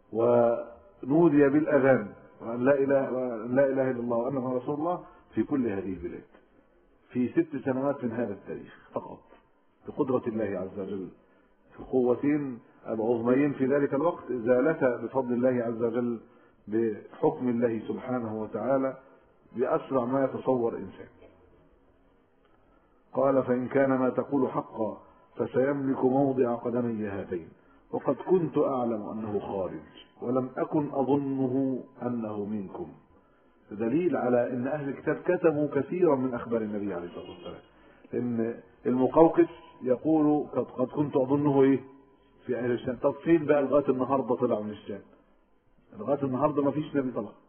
ونودي بالأذان وأن لا إله وأن لا إله إلا الله وأنه رسول الله في كل هذه البلاد في ست سنوات من هذا التاريخ فقط، بقدرة الله عز وجل. القوتين العظميين في ذلك الوقت زالتا بفضل الله عز وجل بحكم الله سبحانه وتعالى بأسرع ما يتصور إنسان. قال فإن كان ما تقول حقا فسيملك موضع قدمي هاتين، وقد كنت أعلم أنه خارج ولم أكن أظنه أنه منكم. دليل على أن أهل الكتاب كتموا كثيرا من أخبار النبي عليه الصلاة والسلام، لأن المقوقس يقول قد, قد كنت أظنه إيه في أهل الشام. طب فين بقى لغاية النهاردة طلع من الشام؟ لغاية النهاردة ما فيش نبي طلع.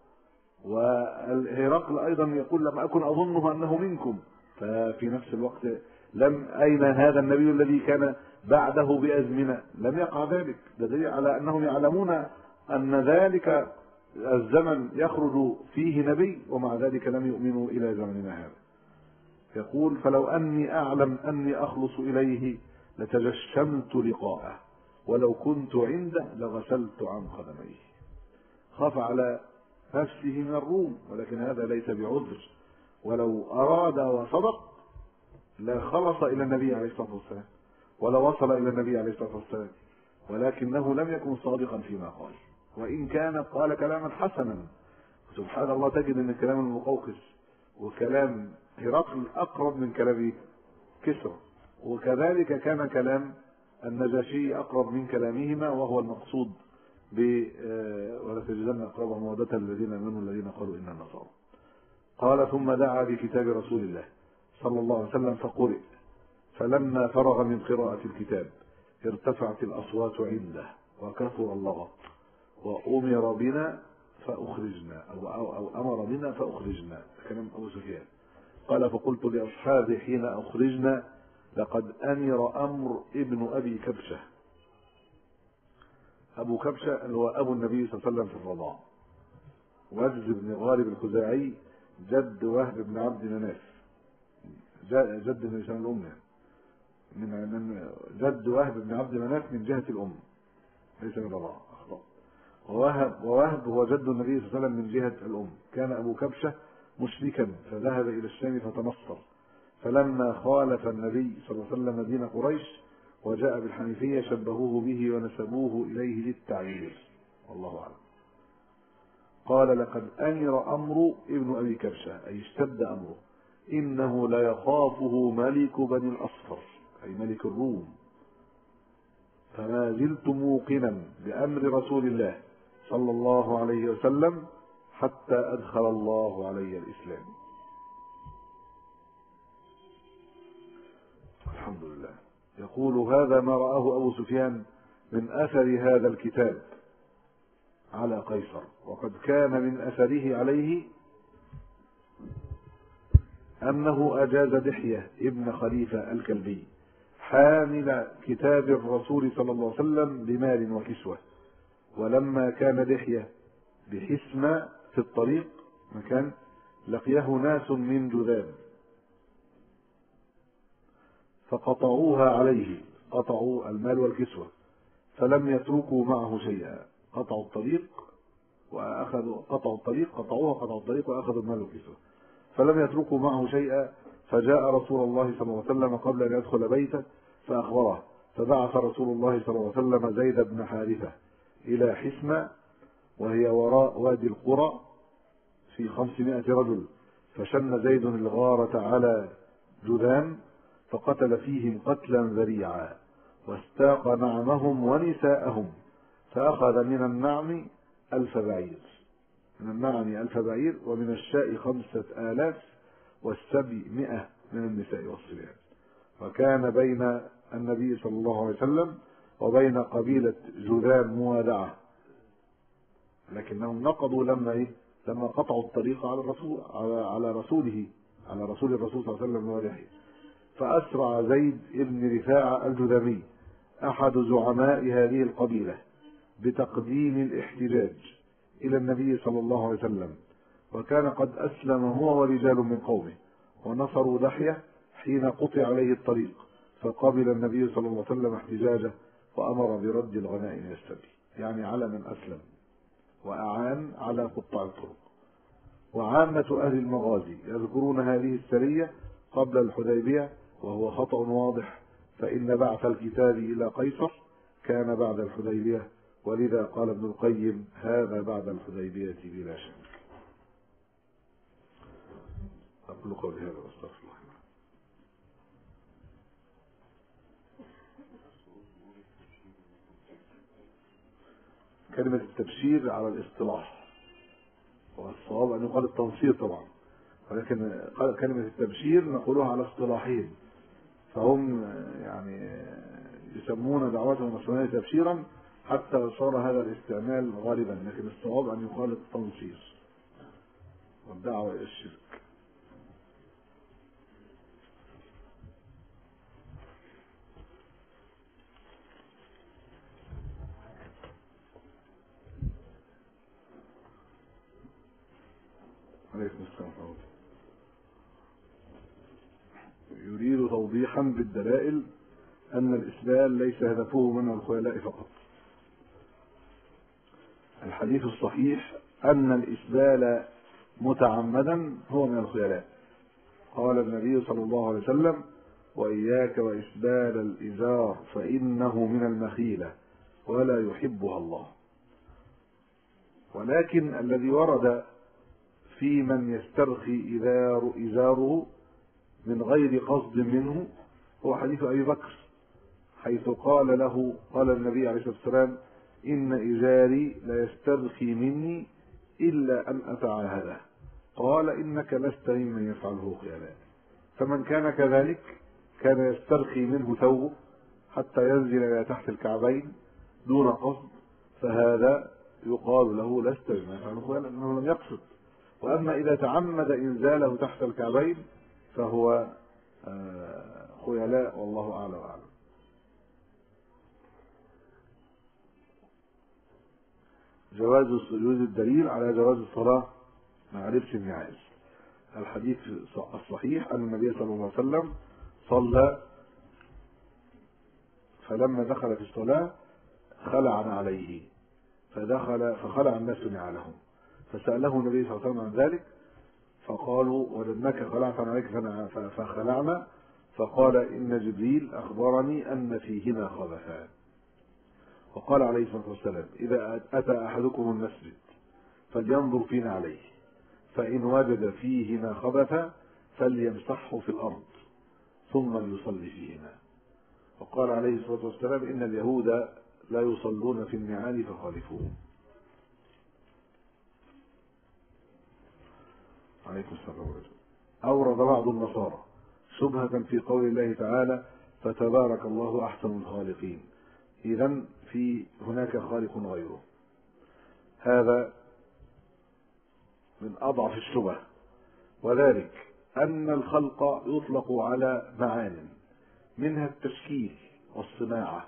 وهرقل أيضا يقول لم أكن أظنه أنه منكم، ففي نفس الوقت لم أين هذا النبي الذي كان بعده بأزمنة؟ لم يقع ذلك. ده دليل على أنهم يعلمون أن ذلك الزمن يخرج فيه نبي، ومع ذلك لم يؤمنوا إلى زمننا هذا. يقول فلو أني أعلم أني أخلص إليه لتجشمت لقاءه، ولو كنت عنده لغسلت عن قدميه. خاف على نفسه من الروم، ولكن هذا ليس بعذر، ولو أراد وصدق لا خلص إلى النبي عليه الصلاة والسلام ولا وصل إلى النبي عليه الصلاة والسلام، ولكنه لم يكن صادقا فيما قال، وإن كان قال كلاما حسنا. سبحان الله، تجد أن كلام المقوقس وكلام هرقل أقرب من كلام كسرى، وكذلك كان كلام النجاشي أقرب من كلامهما، وهو المقصود ب ولا تجدن أقربهم مودة الذين آمنوا الذين قالوا إنا النصارى. قال ثم دعا بكتاب رسول الله صلى الله عليه وسلم فقرئ، فلما فرغ من قراءة الكتاب ارتفعت الأصوات عنده وكثر اللغط، وأمر بنا فأخرجنا أو, أو, أو أمر بنا فأخرجنا. كلام أبو سفيان. قال فقلت لأصحابي حين أخرجنا لقد أمر أمر ابن أبي كبشة. أبو كبشة اللي هو أبو النبي صلى الله عليه وسلم في الرضاعة، وجد بن غالب الخزاعي جد وهب بن عبد مناف، جد من شان الأم، من جد وهب بن عبد مناف من جهة الأم ليس من الرضاعة، أخطأ. ووهب ووهب هو جد النبي صلى الله عليه وسلم من جهة الأم. كان أبو كبشة مشركا فذهب إلى الشام فتنصر، فلما خالف النبي صلى الله عليه وسلم دين قريش وجاء بالحنيفية شبهوه به ونسبوه إليه للتعيير، والله أعلم. قال لقد أمر أمر ابن أبي كبشة، أي اشتد أمره، إنه لا يخافه ملك بني الأصفر أي ملك الروم، فما زلت موقنا بأمر رسول الله صلى الله عليه وسلم حتى أدخل الله علي الإسلام. الحمد لله. يقول هذا ما رآه أبو سفيان من أثر هذا الكتاب على قيصر، وقد كان من أثره عليه أنه أجاز دحية ابن خليفة الكلبي حامل كتاب الرسول صلى الله عليه وسلم بمال وكسوة، ولما كان دحية بحسم في الطريق مكان لقيه ناس من جذام فقطعوها عليه، قطعوا المال والكسوة فلم يتركوا معه شيئا، قطعوا الطريق وأخذوا قطعوا الطريق قطعوها قطعوا الطريق وأخذوا المال والكسوة فلم يتركوا معه شيئا. فجاء رسول الله صلى الله عليه وسلم قبل أن يدخل بيته فأخبره، فبعث رسول الله صلى الله عليه وسلم زيد بن حارثة إلى حسمة وهي وراء وادي القرى في خمسمائة رجل، فشن زيد الغارة على جذام فقتل فيهم قتلا ذريعا واستاق نعمهم ونساءهم، فأخذ من النعم ألف بعير، من النعم ألف بعير، ومن الشاء خمسة آلاف، والسبي مئة من النساء والصبيان. وكان بين النبي صلى الله عليه وسلم وبين قبيلة جذام موادعة، لكنهم نقضوا لما إيه؟ لما قطعوا الطريق على الرسول على على رسوله على رسول الرسول صلى الله عليه وسلم وآله. فأسرع زيد بن رفاعة الجذامي أحد زعماء هذه القبيلة بتقديم الاحتجاج إلى النبي صلى الله عليه وسلم، وكان قد أسلم هو ورجال من قومه ونصروا دحية حين قطع عليه الطريق، فقبل النبي صلى الله عليه وسلم احتجاجه وأمر برد الغنائم السبي، يعني على من أسلم وأعان على قطاع الطرق. وعامة أهل المغازي يذكرون هذه السرية قبل الحديبية، وهو خطأ واضح، فإن بعث الكتاب إلى قيصر كان بعد الحديبية، ولذا قال ابن القيم هذا بعد الحديبية بلا شك. أقول قولي هذا واستغفر الله. كلمة التبشير على الاصطلاح، والصواب أن يقال التنصير طبعا، ولكن كلمة التبشير نقولها على اصطلاحين، فهم يعني يسمون دعوتهم النصرانية تبشيرا حتى صار هذا الاستعمال غالبا، لكن الصواب أن يقال التنصير والدعوة إلى الشرك. عليكم السلام ورحمة الله. يريد توضيحا بالدلائل أن الإسبال ليس هدفه منع الخيلاء فقط. الحديث الصحيح أن الإسبال متعمدا هو من الخيلاء، قال النبي صلى الله عليه وسلم وإياك وإسبال الإزار فإنه من المخيلة ولا يحبها الله. ولكن الذي ورد في من يسترخي إزار إزاره من غير قصد منه هو حديث أبي بكر، حيث قال له قال النبي عليه الصلاة والسلام إن إزاري لا يسترخي مني إلا أن أتعاهده، قال إنك لست ممن يفعله خيلاء. فمن كان كذلك كان يسترخي منه ثوبه حتى ينزل إلى تحت الكعبين دون قصد، فهذا يقال له لست ممن يفعله خيلاء لأنه لم يقصد. وأما إذا تعمد إنزاله تحت الكعبين فهو خيلاء، والله أعلى وأعلم. جواز سجود الدليل على جواز الصلاة مع لبس النعال. الحديث الصحيح أن النبي صلى الله عليه وسلم صلى فلما دخل في الصلاة خلع عليه فدخل فخلع الناس نعالهم، فسأله النبي صلى الله عليه وسلم عن ذلك فقالوا وجدناك خلعت عليك فخلعنا، فقال إن جبريل أخبرني أن فيهما خبثان. وقال عليه الصلاة والسلام إذا أتى أحدكم المسجد فلينظر فينا عليه، فإن وجد فيهما خبثا فليمسحه في الأرض ثم ليصلي فيهما. وقال عليه الصلاة والسلام إن اليهود لا يصلون في النعال فخالفوهم. عليكم السلام ورحمة الله. أورد بعض النصارى شبهة في قول الله تعالى فتبارك الله أحسن الخالقين. إذن في هناك خالق غيره. هذا من أضعف الشبه، وذلك أن الخلق يطلق على معان منها التشكيل والصناعة،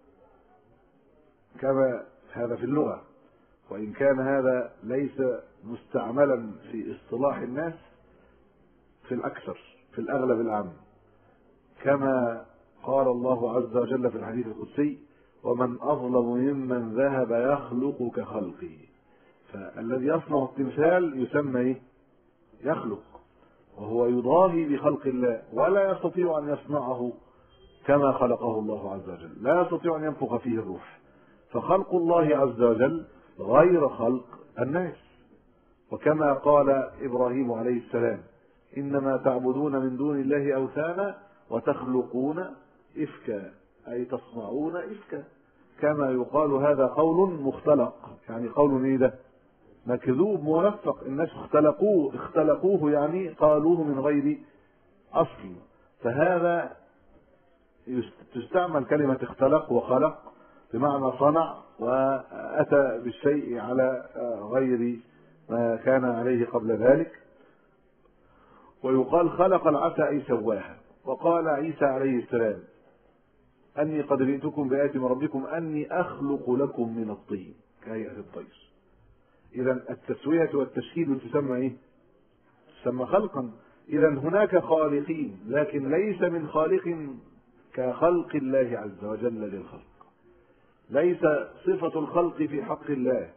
كما هذا في اللغة، وإن كان هذا ليس مستعملا في اصطلاح الناس في الأكثر، في الأغلب العام، كما قال الله عز وجل في الحديث القدسي: ومن أظلم ممن ذهب يخلق كخلقي. فالذي يصنع التمثال يسمى يخلق، وهو يضاهي بخلق الله، ولا يستطيع أن يصنعه كما خلقه الله عز وجل، لا يستطيع أن ينفخ فيه الروح. فخلق الله عز وجل غير خلق الناس. وكما قال إبراهيم عليه السلام: إنما تعبدون من دون الله أوثانا وتخلقون إفكا، أي تصنعون إفكا. كما يقال هذا قول مختلق، يعني قول ايه ده؟ مكذوب منفق، الناس اختلقوه اختلقوه يعني قالوه من غير أصل. فهذا تستعمل كلمة اختلق وخلق بمعنى صنع وأتى بالشيء على غير ما كان عليه قبل ذلك. ويقال خلق العسى أي سواها. وقال عيسى عليه السلام: أني قد جئتكم بآية من ربكم أني أخلق لكم من الطين كهيئة الطير. إذا التسوية والتشكيل تسمى إيه؟ تسمى خلقا. إذا هناك خالقين، لكن ليس من خالق كخلق الله عز وجل للخلق. ليس صفة الخلق في حق الله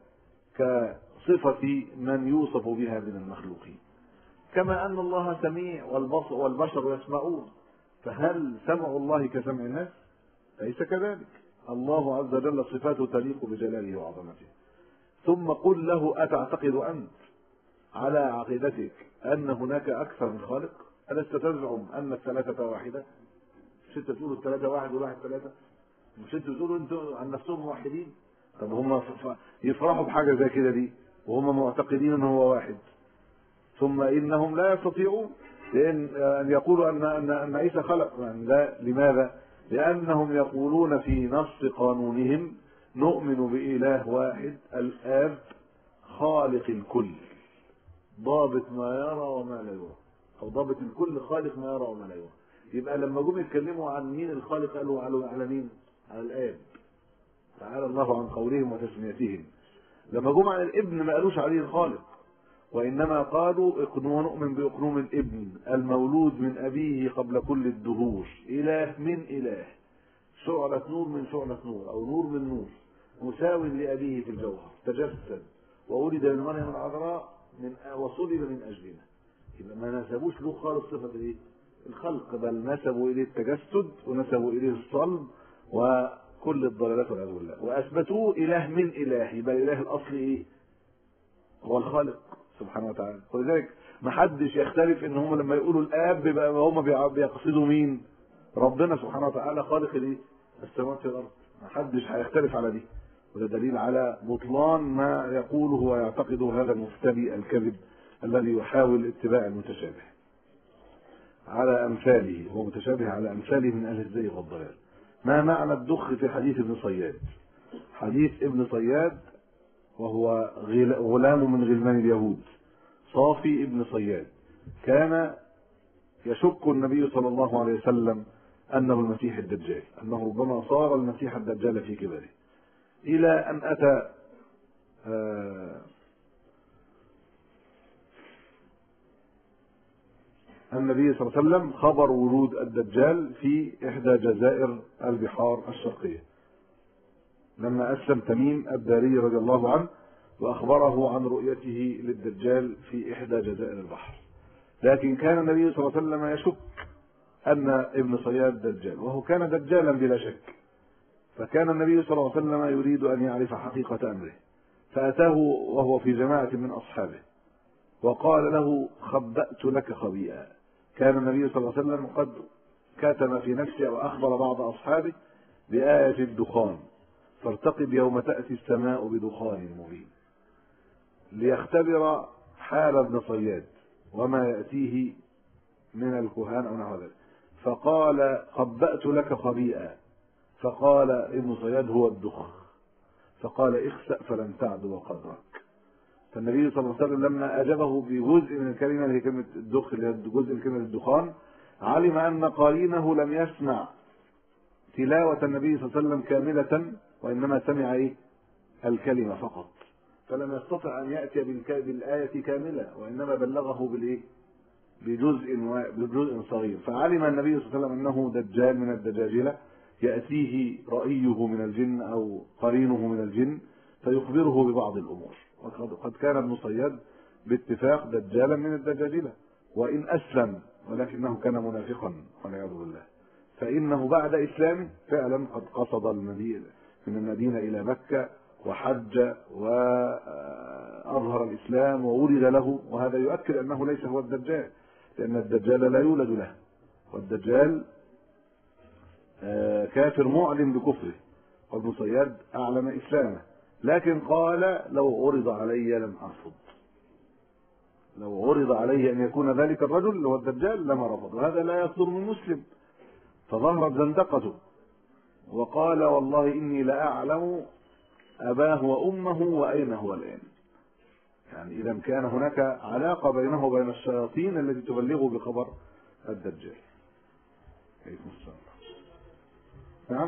كصفة من يوصف بها من المخلوقين. كما أن الله سميع والبشر يسمعون، فهل سمع الله كسمع الناس؟ ليس كذلك. الله عز وجل صفاته تليق بجلاله وعظمته. ثم قل له: أتعتقد أنت على عقيدتك أن هناك أكثر من خالق؟ ألست تزعم أن الثلاثة واحدة؟ مش أنت تقولوا الثلاثة واحد والواحد ثلاثة؟ مش أنت تقولوا أنتوا عن نفسهم موحدين؟ طب هم يفرحوا بحاجة زي كده دي وهم معتقدين أنه هو واحد، ثم إنهم لا يستطيعون لأن أن يقولوا أن أن أن عيسى خلق. يعني لا، لماذا؟ لأنهم يقولون في نص قانونهم: نؤمن بإله واحد الآب خالق الكل، ضابط ما يرى وما لا يرى، أو ضابط الكل خالق ما يرى وما لا يرى. يبقى لما جم يتكلموا عن مين الخالق قالوا على مين؟ على الآب، تعالى الله عن قولهم وتسميتهم. لما جم عن الابن ما قالوش عليه الخالق، وإنما قالوا نؤمن بإقنوم الابن المولود من أبيه قبل كل الدهور، إله من إله، شعلة نور من شعلة نور، أو نور من نور، مساو لأبيه في الجوهر، تجسد وولد من مريم العذراء من وصلب من أجلنا. يبقى ما نسبوش له خالص صفة إيه؟ الخلق، بل نسبوا إليه التجسد ونسبوا إليه الصلب وكل الضلالات والعياذ بالله، وأثبتوه إله من إله. يبقى الإله الأصلي إيه؟ هو الخالق سبحانه وتعالى. ولذلك ما حدش يختلف ان هم لما يقولوا الاب بقى هم بيقصدوا مين؟ ربنا سبحانه وتعالى خالق الايه؟ السماوات والارض. ما حدش هيختلف على دي، وده دليل على بطلان ما يقوله ويعتقده هذا المفتري الكذب الذي يحاول اتباع المتشابه على امثاله. هو متشابه على امثاله من اهل الزيغ والضلال. ما معنى الدخ في حديث ابن صياد؟ حديث ابن صياد وهو غلام من غلمان اليهود، صافي ابن صياد، كان يشك النبي صلى الله عليه وسلم أنه المسيح الدجال، أنه ربما صار المسيح الدجال في كبره، إلى أن أتى النبي صلى الله عليه وسلم خبر ورود الدجال في إحدى جزائر البحار الشرقية، لما أسلم تميم الداري رضي الله عنه وأخبره عن رؤيته للدجال في إحدى جزائر البحر. لكن كان النبي صلى الله عليه وسلم يشك أن ابن صياد دجال، وهو كان دجالا بلا شك. فكان النبي صلى الله عليه وسلم يريد أن يعرف حقيقة أمره، فأتاه وهو في جماعة من أصحابه وقال له: خبأت لك خبيئا. كان النبي صلى الله عليه وسلم قد كتم في نفسه وأخبر بعض أصحابه بآية الدخان: فارتقب يوم تأتي السماء بدخان مبين، ليختبر حال ابن صياد وما يأتيه من الكهان أو نحو ذلك. فقال قبأت لك خبيئا، فقال ابن صياد هو الدخ، فقال اخسأ فلن تعدو قدرك. فالنبي صلى الله عليه وسلم لما أجابه بجزء من الكلمة اللي هي كلمة الدخ، اللي هي جزء من كلمة الدخان، علم أن قرينه لم يسمع تلاوة النبي صلى الله عليه وسلم كاملة، وإنما سمع إيه؟ الكلمة فقط، فلم يستطع أن يأتي بالآية كاملة، وإنما بلغه بالإيه؟ بجزء بجزء صغير. فعلم النبي صلى الله عليه وسلم أنه دجال من الدجاجلة يأتيه رأيه من الجن أو قرينه من الجن فيخبره ببعض الأمور. وقد كان ابن صياد باتفاق دجالا من الدجاجلة، وإن أسلم ولكنه كان منافقا والعياذ بالله. فإنه بعد إسلامه فعلا قد قصد المدينة من المدينة إلى مكة وحج وأظهر الإسلام وولد له، وهذا يؤكد أنه ليس هو الدجال، لأن الدجال لا يولد له، والدجال كافر معلن بكفره، وابن صياد أعلن إسلامه، لكن قال لو عرض علي لم أرفض، لو عرض عليه أن يكون ذلك الرجل اللي هو الدجال لما رفض، وهذا لا يصدر من مسلم، فظهرت زندقته وقال والله إني لأعلم أباه وأمه وأين هو الآن. يعني إذا كان هناك علاقة بينه وبين الشياطين التي تبلغه بخبر الدجال. نعم.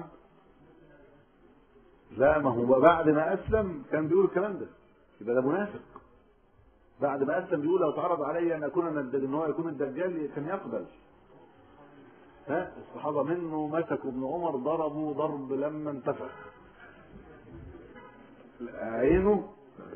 لا، ما هو بعد ما أسلم كان بيقول الكلام ده، يبقى ده منافق. بعد ما أسلم بيقول لو تعرض علي أن أكون ان هو يكون الدجال كان يقبل. ها الصحابة منه مسكوا ابن عمر ضربوا ضرب لما انتفخ عينه،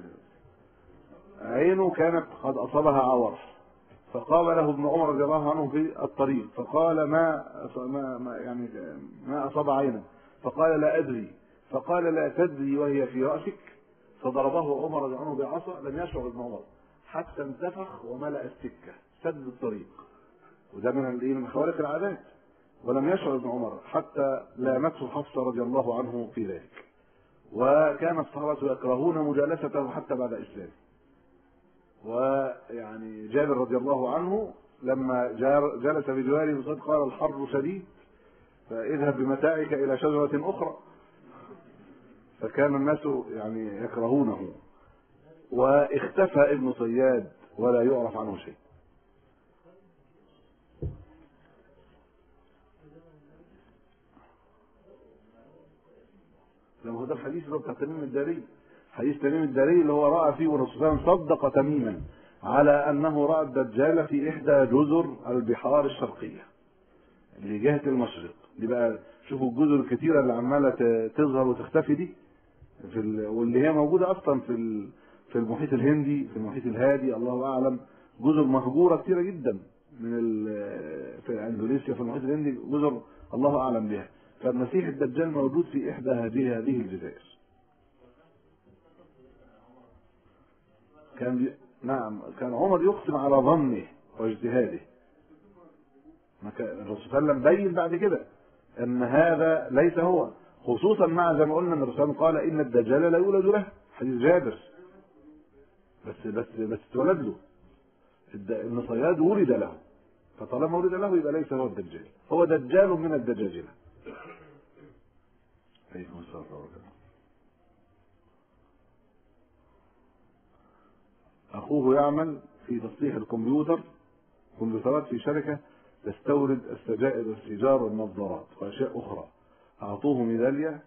عينه كانت قد أصابها عور، فقام له ابن عمر رضي الله عنه في الطريق فقال ما ما يعني ما أصاب عينه، فقال لا أدري، فقال لا تدري وهي في رأسك، فضربه عمر رضي الله عنه بعصا، لم يشعر ابن عمر حتى انتفخ وملأ السكة سد الطريق، وده من من خوارق العادات، ولم يشعر ابن عمر حتى لامته حفصة رضي الله عنه في ذلك. وكان الصحابة يكرهون مجالسته حتى بعد إسلامه. ويعني جابر رضي الله عنه لما جلس بجواره قال الحر شديد فاذهب بمتاعك إلى شجرة أخرى، فكان الناس يعني يكرهونه. واختفى ابن صياد ولا يعرف عنه شيء. لما هو ده الحديث اللي هو بتاع تميم الداري، حديث تميم الداري اللي هو رأى فيه والرسول صدق تميما على أنه رأى الدجال في إحدى جزر البحار الشرقية اللي جهة المشرق دي. بقى شوفوا الجزر الكثيرة اللي عمالة تظهر وتختفي دي، في ال... واللي هي موجودة أصلا في ال... في المحيط الهندي، في المحيط الهادي، الله أعلم، جزر مهجورة كثيرة جدا من ال... في اندونيسيا، في المحيط الهندي جزر الله أعلم بها. فالمسيح الدجال موجود في إحدى هذه هذه الجزائر. كان بي... نعم كان عمر يقسم على ظنه واجتهاده. الرسول صلى الله عليه وسلم بين بعد كده ان هذا ليس هو، خصوصا مع زي ما قلنا ان الرسول قال ان الدجال لا يولد له، حديث جابر، بس بس بس اتولد له. ابن صياد ولد له، فطالما ولد له يبقى ليس هو الدجال، هو دجال من الدجاجله. عليكم السلام ورحمه الله. أخوه يعمل في تصليح الكمبيوتر كمبيوترات في شركة تستورد السجائر والسيجار والنظارات وأشياء أخرى. أعطوه ميدالية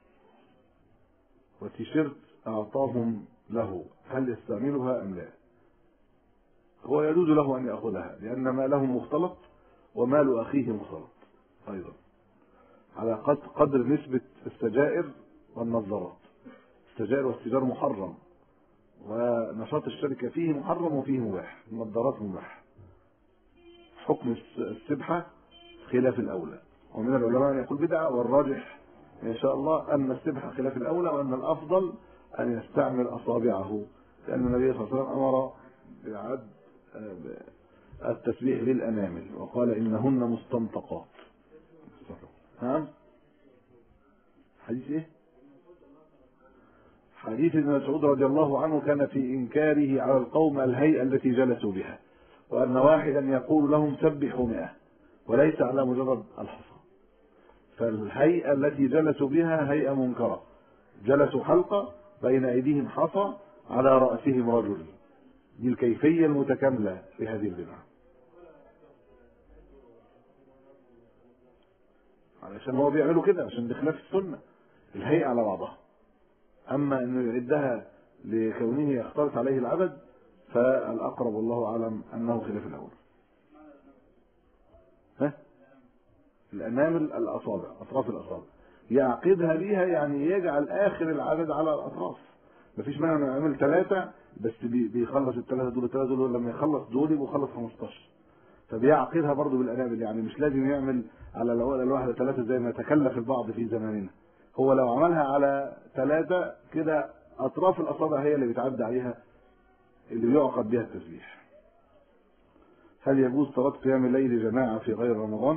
وتيشيرت أعطاهم له، هل يستعملها أم لا؟ هو يجوز له أن يأخذها لأن مالهم مختلط ومال أخيه مختلط أيضا، على قدر نسبة السجائر والنظارات. السجائر والسيجار محرم، ونشاط الشركة فيه محرم وفيه مباح، النظارات مباح. حكم السبحة خلاف الأولى، ومن العلماء يقول بدعة، والراجح إن شاء الله أن السبحة خلاف الأولى، وأن الأفضل أن يستعمل أصابعه، لأن النبي صلى الله عليه وسلم أمر بعد التسبيح للأنامل وقال إنهن مستنطقات. ها؟ حديث إيه؟ حديث ابن مسعود رضي الله عنه كان في إنكاره على القوم الهيئة التي جلسوا بها، وأن واحدا يقول لهم سبحوا مئة، وليس على مجرد الحصى. فالهيئة التي جلسوا بها هيئة منكرة، جلسوا حلقة بين أيديهم حصى على رأسهم رجل، دي الكيفية المتكاملة في هذه البدعة. علشان هو بيعملوا كده عشان بخلاف السنة الهيئة على بعضها، أما أنه يعدها لكونه يختلط عليه العدد فالأقرب والله أعلم أنه خلاف الأول. ها؟ الأنامل الأصابع، أطراف الأصابع يعقدها بيها، يعني يجعل آخر العدد على الأطراف. مفيش مانع انه يعمل ثلاثة بس بيخلص الثلاثة دول الثلاثة دول، لما يخلص دول يبقوا خلص خمستاشر، فبيعقدها برضه بالأنامل. يعني مش لازم يعمل على الواحدة ثلاثة زي ما تكلف البعض في زماننا. هو لو عملها على ثلاثة كده أطراف الأصابع هي اللي بيتعدى عليها اللي بيعقد بها التسبيح. هل يجوز صلاة قيام الليل جماعة في غير رمضان؟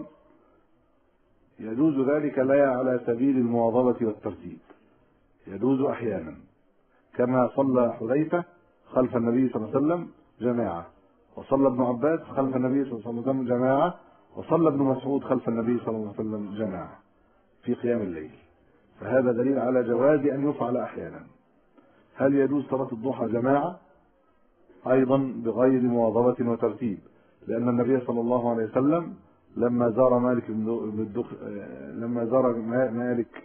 يجوز ذلك لا على سبيل المواظبة والترتيب، يجوز أحيانا، كما صلى حذيفة خلف النبي صلى الله عليه وسلم جماعة، وصلى ابن عباس خلف النبي صلى الله عليه وسلم جماعة، وصلى ابن مسعود خلف النبي صلى الله عليه وسلم جماعة في قيام الليل، فهذا دليل على جواز أن يفعل أحيانا. هل يجوز صلاة الضحى جماعة؟ أيضا بغير مواظبة وترتيب، لأن النبي صلى الله عليه وسلم لما زار مالك بن الدخ... لما زار مالك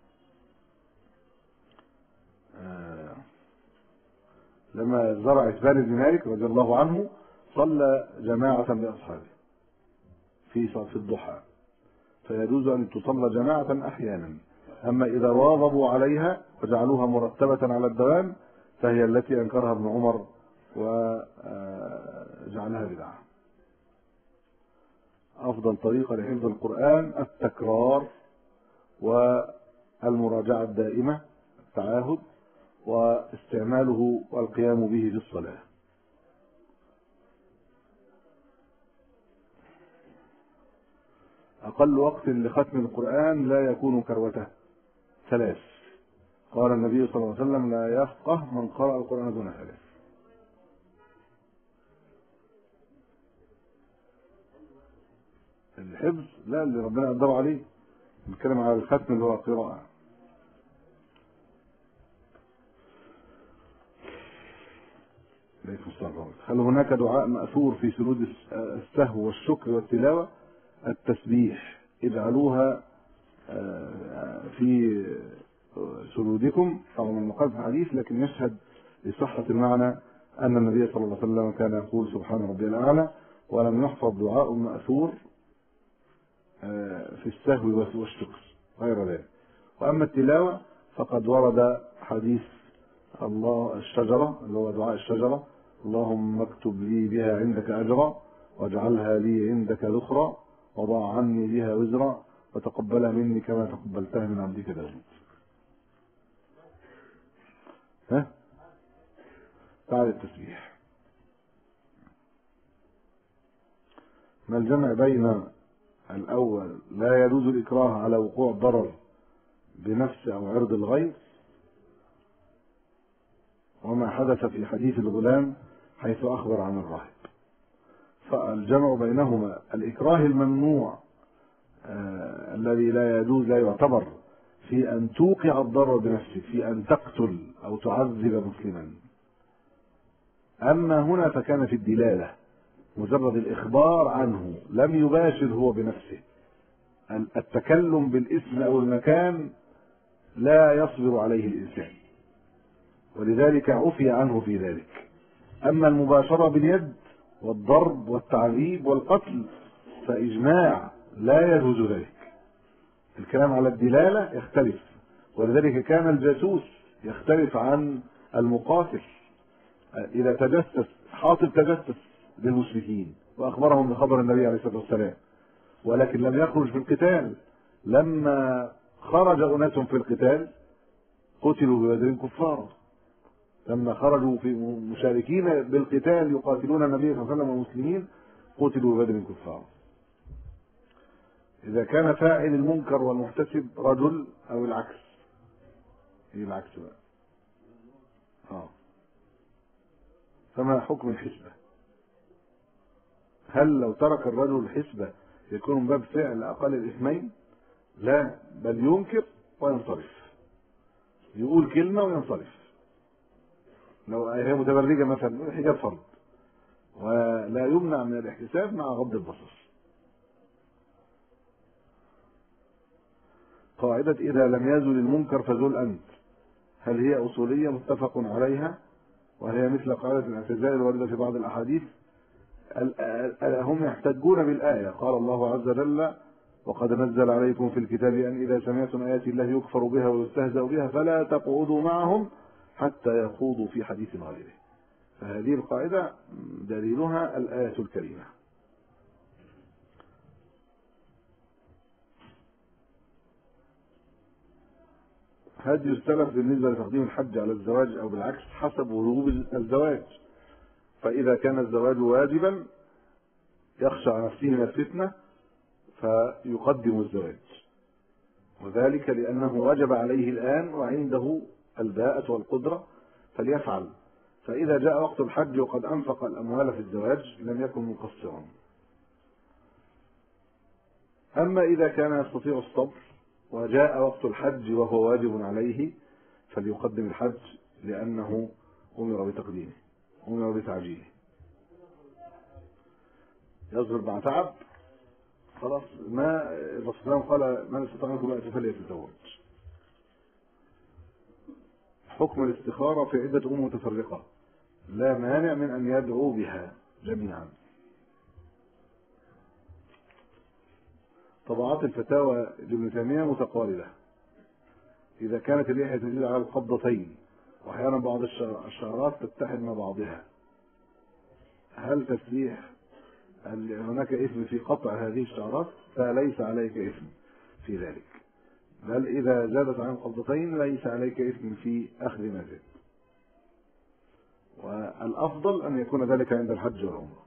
لما زار عتبان بن مالك رضي الله عنه صلى جماعة بأصحابه في في الضحى، فيجوز أن تصلى جماعة أحيانا. أما إذا واظبوا عليها وجعلوها مرتبة على الدوام فهي التي أنكرها ابن عمر وجعلها بدعة. أفضل طريقة لحفظ القرآن التكرار والمراجعة الدائمة، التعاهد، واستعماله والقيام به في الصلاة. أقل وقت لختم القرآن لا يكون كروته ثلاث، قال النبي صلى الله عليه وسلم لا يفقه من قرأ القرآن دون ثلاث. الحفظ لا اللي ربنا قدره عليه، بنتكلم على الختم اللي هو القراءة. هل هناك دعاء مأثور في سجود السهو والشكر والتلاوة؟ التسبيح اجعلوها في سجودكم، طبعا المقال في الحديث لكن يشهد لصحة المعنى أن النبي صلى الله عليه وسلم كان يقول سبحان ربي الأعلى، ولم يحفظ دعاء مأثور في السهو والشكر غير ذلك. وأما التلاوة فقد ورد حديث الله الشجرة اللي هو دعاء الشجرة، اللهم اكتب لي بها عندك أجرا واجعلها لي عندك ذخرا وضع عني بها وزرا وتقبلها مني كما تقبلتها من عبدك داود. ها؟ بعد التسبيح ما الجمع بين الأول لا يجوز الإكراه على وقوع ضرر بنفس أو عرض الغير، وما حدث في حديث الغلام حيث أخبر عن الراهب؟ فالجمع بينهما الإكراه الممنوع آه الذي لا يجوز لا يعتبر في أن توقع الضرر بنفسك، في أن تقتل أو تعذب مسلما. أما هنا فكان في الدلالة مجرد الإخبار عنه، لم يباشر هو بنفسه. التكلم بالاسم أو المكان لا يصبر عليه الإنسان، ولذلك عفي عنه في ذلك. أما المباشرة باليد والضرب والتعذيب والقتل فإجماع لا يجوز ذلك. الكلام على الدلالة يختلف، ولذلك كان الجاسوس يختلف عن المقاتل. إذا تجسس حاطب تجسس للمشركين وأخبرهم بخبر النبي عليه الصلاة والسلام، ولكن لم يخرج في القتال. لما خرج أناس في القتال قتلوا ببدر كفارا، لما خرجوا في مشاركين بالقتال يقاتلون النبي صلى الله عليه وسلم والمسلمين قتلوا ببدر كفارا. إذا كان فاعل المنكر والمحتسب رجل أو العكس، هي العكس بقى. آه. فما حكم الحسبة؟ هل لو ترك الرجل الحسبة يكون من باب فعل أقل الإثمين؟ لا، بل ينكر وينصرف، يقول كلمة وينصرف. لو هي متبرجة مثلا الحجاب فرض ولا يمنع من الاحتساب مع غض البصر. قاعدة إذا لم يزل المنكر فزل أنت، هل هي أصولية متفق عليها؟ وهل هي مثل قاعدة الاعتزال الواردة في بعض الأحاديث؟ هم يحتجون بالآية، قال الله عز وجل: وقد نزل عليكم في الكتاب أن إذا سمعتم آيات الله يكفر بها ويستهزأ بها فلا تقعدوا معهم حتى يخوضوا في حديث غيره. فهذه القاعدة دليلها الآية الكريمة. هدي السلف بالنسبة لتقديم الحج على الزواج أو بالعكس حسب وجوب الزواج. فإذا كان الزواج واجبا يخشى على نفسه من الفتنة فيقدم الزواج، وذلك لأنه وجب عليه الآن وعنده الباءة والقدرة فليفعل. فإذا جاء وقت الحج وقد أنفق الأموال في الزواج لم يكن مقصرا. أما إذا كان يستطيع الصبر وجاء وقت الحج وهو واجب عليه فليقدم الحج لأنه أمر بتقديمه، أمر بتعجيله. يصبر مع تعب خلاص. ما الرسول قال: من استطاع منكم أن فليتزوج. حكم الاستخارة في عدة أمور متفرقة لا مانع من أن يدعو بها جميعا. طبعات الفتاوى لابن تيمية متقاربة. إذا كانت اللحية تزيد على القبضتين وأحيانا بعض الشعرات تتحد مع بعضها، هل تسريح هناك إثم في قطع هذه الشعرات؟ فليس عليك إثم في ذلك، بل إذا زادت عن القبضتين ليس عليك إثم في أخذ ما زاد. والأفضل أن يكون ذلك عند الحج والعمرة.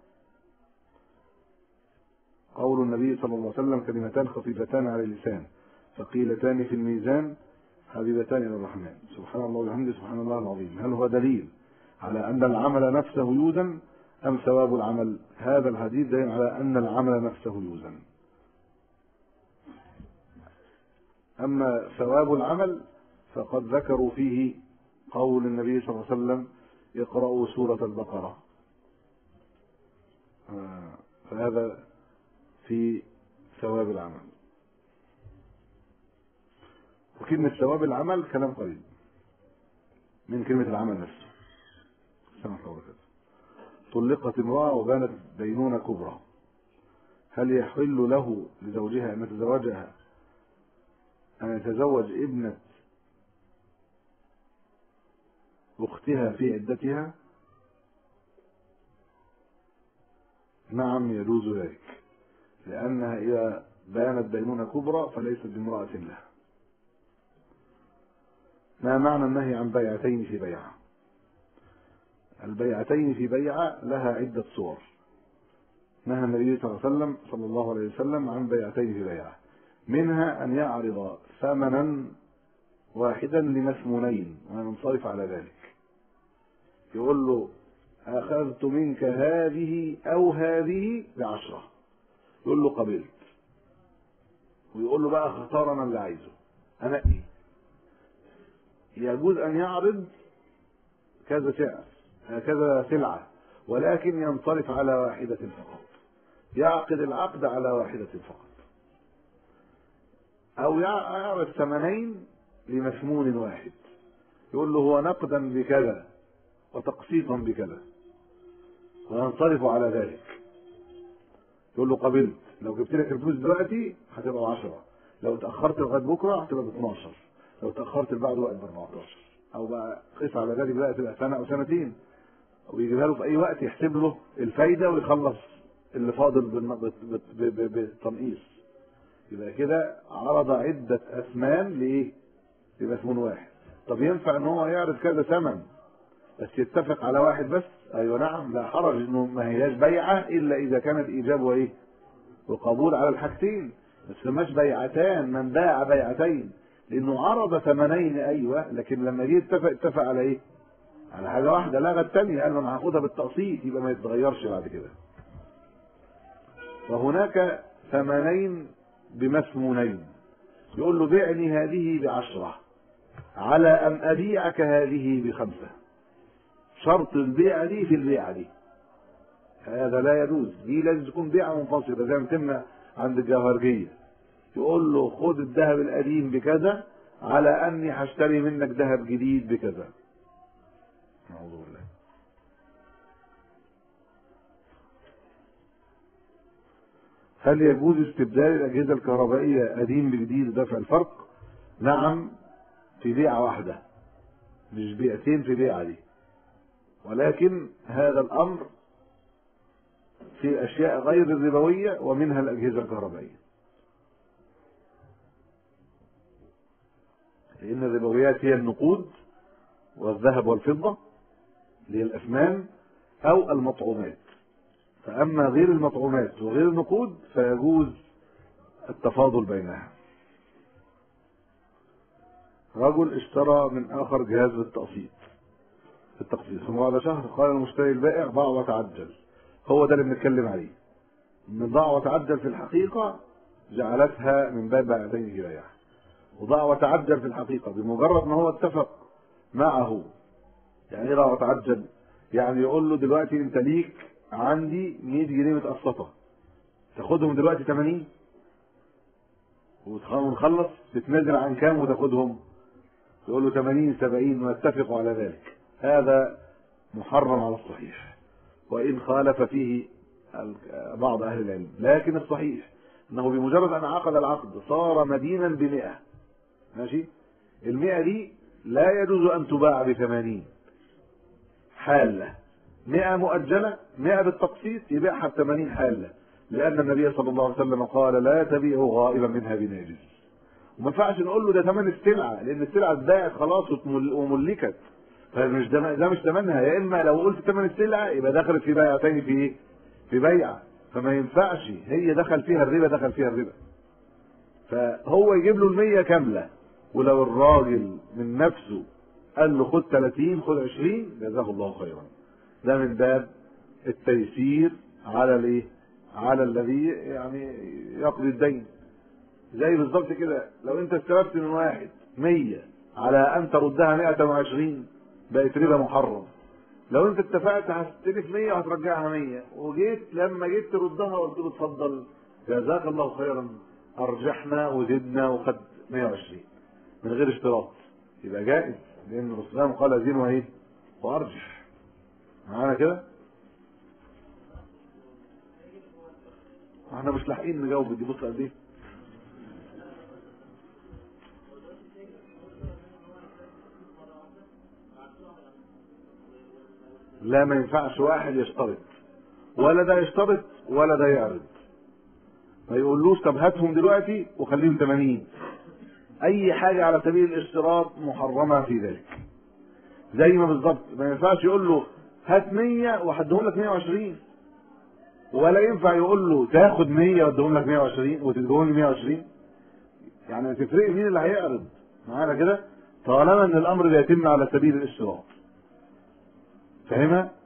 قول النبي صلى الله عليه وسلم: كلمتان خفيفتان على اللسان ثقيلتان في الميزان حبيبتان إلى الرحمن، سبحان الله وبحمده سبحان الله العظيم. هل هو دليل على أن العمل نفسه يوزن أم ثواب العمل؟ هذا الحديث دليل على أن العمل نفسه يوزن. أما ثواب العمل فقد ذكروا فيه قول النبي صلى الله عليه وسلم: اقرأوا سورة البقرة، فهذا في ثواب العمل. وكلمة ثواب العمل كلام قريب من كلمة العمل نفسه. سمح الله كده. طلقت امرأة وبانت دينونة كبرى، هل يحل له لزوجها أن يتزوجها أن يتزوج ابنة أختها في عدتها؟ نعم يجوز ذلك، لأنها إذا بانت دينونة كبرى فليست بامرأة له. ما معنى النهي عن بيعتين في بيعة؟ البيعتين في بيعة لها عدة صور. نهى النبي صلى الله عليه وسلم صلى الله عليه وسلم عن بيعتين في بيعة، منها أن يعرض ثمنا واحدا لمثمونين وينصرف على ذلك. يقول له: أخذت منك هذه أو هذه بعشرة، يقول له: قبلت. ويقول له بقى: اختار أنا اللي عايزه، أنقي. يجوز أن يعرض كذا سعر كذا سلعة، ولكن ينصرف على واحدة فقط، يعقد العقد على واحدة فقط. أو يعرض ثمنين لمثمون واحد، يقول له: هو نقدا بكذا وتقسيطا بكذا، وينصرف على ذلك. يقول له: قبلت، لو جبت لك الفلوس دلوقتي هتبقى عشرة، لو تأخرت لغاية بكرة هتبقى اتناشر، لو تأخرت لبعد وقت ب أربعتاشر، أو بقى قيس على ذلك بقى تبقى سنة أو سنتين، ويجيبها له في أي وقت يحسب له الفايدة ويخلص اللي فاضل بالتنقيص. يبقى كده عرض عدة أثمان لإيه؟ لمثمون واحد. طب ينفع إن هو يعرض كذا ثمن بس يتفق على واحد بس؟ أيوة نعم، لا حرج، إنه ما هياش بيعة إلا إذا كانت إيجاب وإيه؟ وقبول على الحاجتين. بس مش بيعتان، من باع بيعتين، لأنه عرض ثمنين أيوة، لكن لما جه اتفق اتفق على إيه؟ على حاجة واحدة، لغى الثانية، قال له أنا هاخدها بالتقسيط، يبقى ما يتغيرش بعد كده. وهناك ثمنين بمثمونين، يقول له بعني هذه بعشرة على أن أبيعك هذه بخمسة، شرط البيع دي في البيعة دي، هذا لا يجوز، دي لازم تكون بيعة منفصلة زي ما تمنع عند الجوهرجية، يقول له خد الذهب القديم بكذا على أني هشتري منك ذهب جديد بكذا. أعوذ بالله. هل يجوز استبدال الأجهزة الكهربائية قديم بجديد ودفع الفرق؟ نعم، في بيعة واحدة، مش بيعتين في بيعة دي، ولكن هذا الأمر في أشياء غير الربوية ومنها الأجهزة الكهربائية، لأن الربويات هي النقود والذهب والفضة اللي هي الأثمان أو المطعومات، فأما غير المطعومات وغير النقود فيجوز التفاضل بينها. رجل اشترى من آخر جهاز للتقسيط التقسيط ثم بعد شهر قال المشتري البائع ضاع وتعجل، هو ده اللي بنتكلم عليه، ان ضاع وتعجل في الحقيقة جعلتها من باب بيعتين في بيع، وضاع وتعجل في الحقيقة بمجرد ما هو اتفق معه. يعني ايه ضاع وتعجل؟ يعني يقول له دلوقتي انت ليك عندي مية جنيه متقسطة، تاخدهم دلوقتي تمانين ونخلص، تتنازل عن كام وتاخدهم؟ يقول له تمانين سبعين ونتفق على ذلك. هذا محرم على الصحيح، وإن خالف فيه بعض أهل العلم، لكن الصحيح أنه بمجرد أن عقد العقد صار مدينا بمئة، ماشي، المئة دي لا يجوز أن تباع بثمانين حالة، مئة مؤجلة، مئة بالتقسيط يبيعها بثمانين حالة، لأن النبي صلى الله عليه وسلم قال لا تبيعوا غائبا منها بناجز. وما ينفعش نقول له ده ثمن السلعة، لأن السلعة اتباعت خلاص وملكت، فمش ده, ده مش ثمنها، يا إما لو قلت ثمن السلعة يبقى دخلت في بيعتين في إيه؟ في بيعة، فما ينفعش، هي دخل فيها الربا دخل فيها الربا، فهو يجيب له المية كاملة، ولو الراجل من نفسه قال له خد ثلاثين خد عشرين جزاه الله خيرا، ده من باب التيسير على الايه؟ على الذي يعني يقضي الدين. زي بالظبط كده لو انت استلفت من واحد مية على ان تردها مئة وعشرين بقت ربا محرم. لو انت اتفقت هتستلف مية وهترجعها مية، وجيت لما جيت تردها قلت له اتفضل جزاك الله خيرا ارجحنا وزدنا وخد مية وعشرين من غير اشتراط، يبقى جائز، لان الرسول قال زين وايه؟ وارجح. معانا كده؟ احنا مش لاحقين نجاوب، دي بص قد ايه. لا، ما ينفعش واحد يشترط، ولا ده يشترط ولا ده يعرض، ما يقولوش طب هاتهم دلوقتي وخليهم ثمانين، اي حاجة على سبيل الاشتراط محرمة في ذلك. زي ما بالظبط ما ينفعش يقول له هات مية وهديهم لك مية وعشرين، ولا ينفع يقول له تاخد مية واديهم لك مية وعشرين وتديهم لي مية وعشرين، يعني تفرق مين اللي هيعرض معانا كده، طالما ان الامر لا يتم على سبيل الاشتراط. فاهمها؟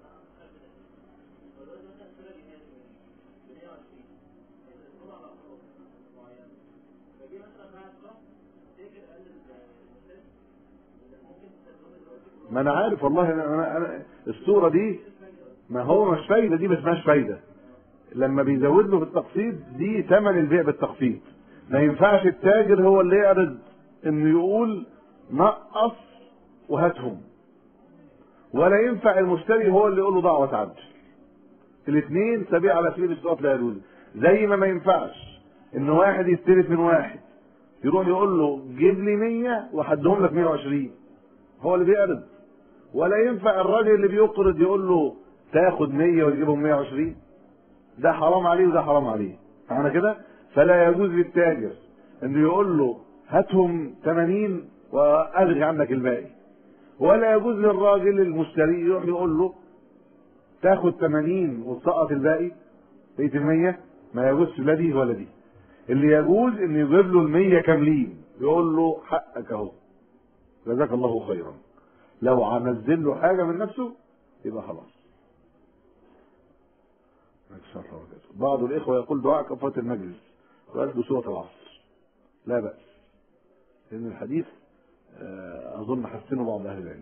ما انا عارف والله، انا, أنا, أنا الصورة دي ما هو مش فايدة، دي ما اسمهاش فايدة، لما بيزود له بالتقسيط دي ثمن البيع بالتقسيط. ما ينفعش التاجر هو اللي يعرض انه يقول نقص وهاتهم، ولا ينفع المشتري هو اللي يقول له ضاع وتعجل. الاثنين سبيع على سبيل الاشتراط لا يجوز. زي ما ما ينفعش ان واحد يستلف من واحد يروح يقول له جيب لي مية وهديهم لك مية وعشرين، هو اللي بيعرض، ولا ينفع الراجل اللي بيقرض يقول له تاخد مية وتجيبهم مية وعشرين، ده حرام عليه وده حرام عليه. معنى كده فلا يجوز للتاجر انه يقول له هاتهم ثمانين والغي عنك الباقي، ولا يجوز للراجل المشتري يروح يقول له تاخد ثمانين وتسقط الباقي بقية المية، ما يجوزش لا دي ولا دي. اللي يجوز انه يجيب له المية كاملين، يقول له حقك اهو جزاك الله خيرا، لو هنزل له حاجة من نفسه يبقى خلاص. بعض الإخوة يقول دعاء كفارة المجلس ويتلو سورة العصر، لا بأس، لأن الحديث أظن حسنه بعض أهل العلم.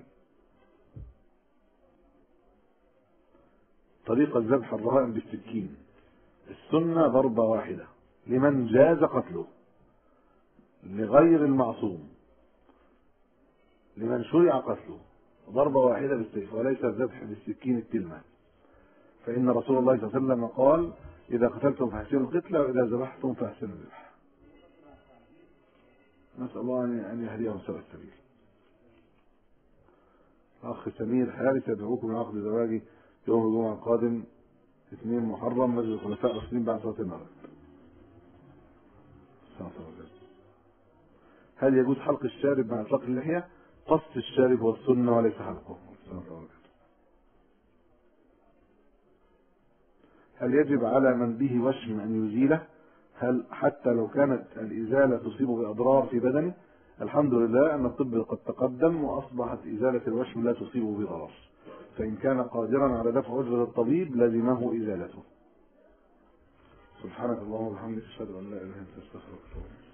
طريقة ذبح الرهائن بالسكين: السنة ضربة واحدة لمن جاز قتله، لغير المعصوم، لمن شرع قتله ضربة واحدة بالسيف، وليس الذبح بالسكين التلمة، فإن رسول الله صلى الله عليه وسلم قال: إذا قتلتم فاحسنوا القتلة وإذا ذبحتم فاحسنوا الذبح. نسأل الله أن يهديهم سوى السبيل. أخ سمير حارس يدعوكم من عقد زواجي يوم الجمعة القادم اثنين محرم مسجد الخلفاء الراشدين بعد صلاة المغرب. هل يجوز حلق الشارب مع إطلاق اللحية؟ قص الشارب هو السنة وليس حلقه. هل يجب على من به وشم أن يزيله؟ هل حتى لو كانت الإزالة تصيبه بأضرار في بدنه؟ الحمد لله أن الطب قد تقدم وأصبحت إزالة الوشم لا تصيبه بضرر، فإن كان قادرا على دفع أجرة الطبيب لزمه إزالته. سبحانك اللهم وبحمدك أشهد أن لا إله إلا أنت أستغفرك.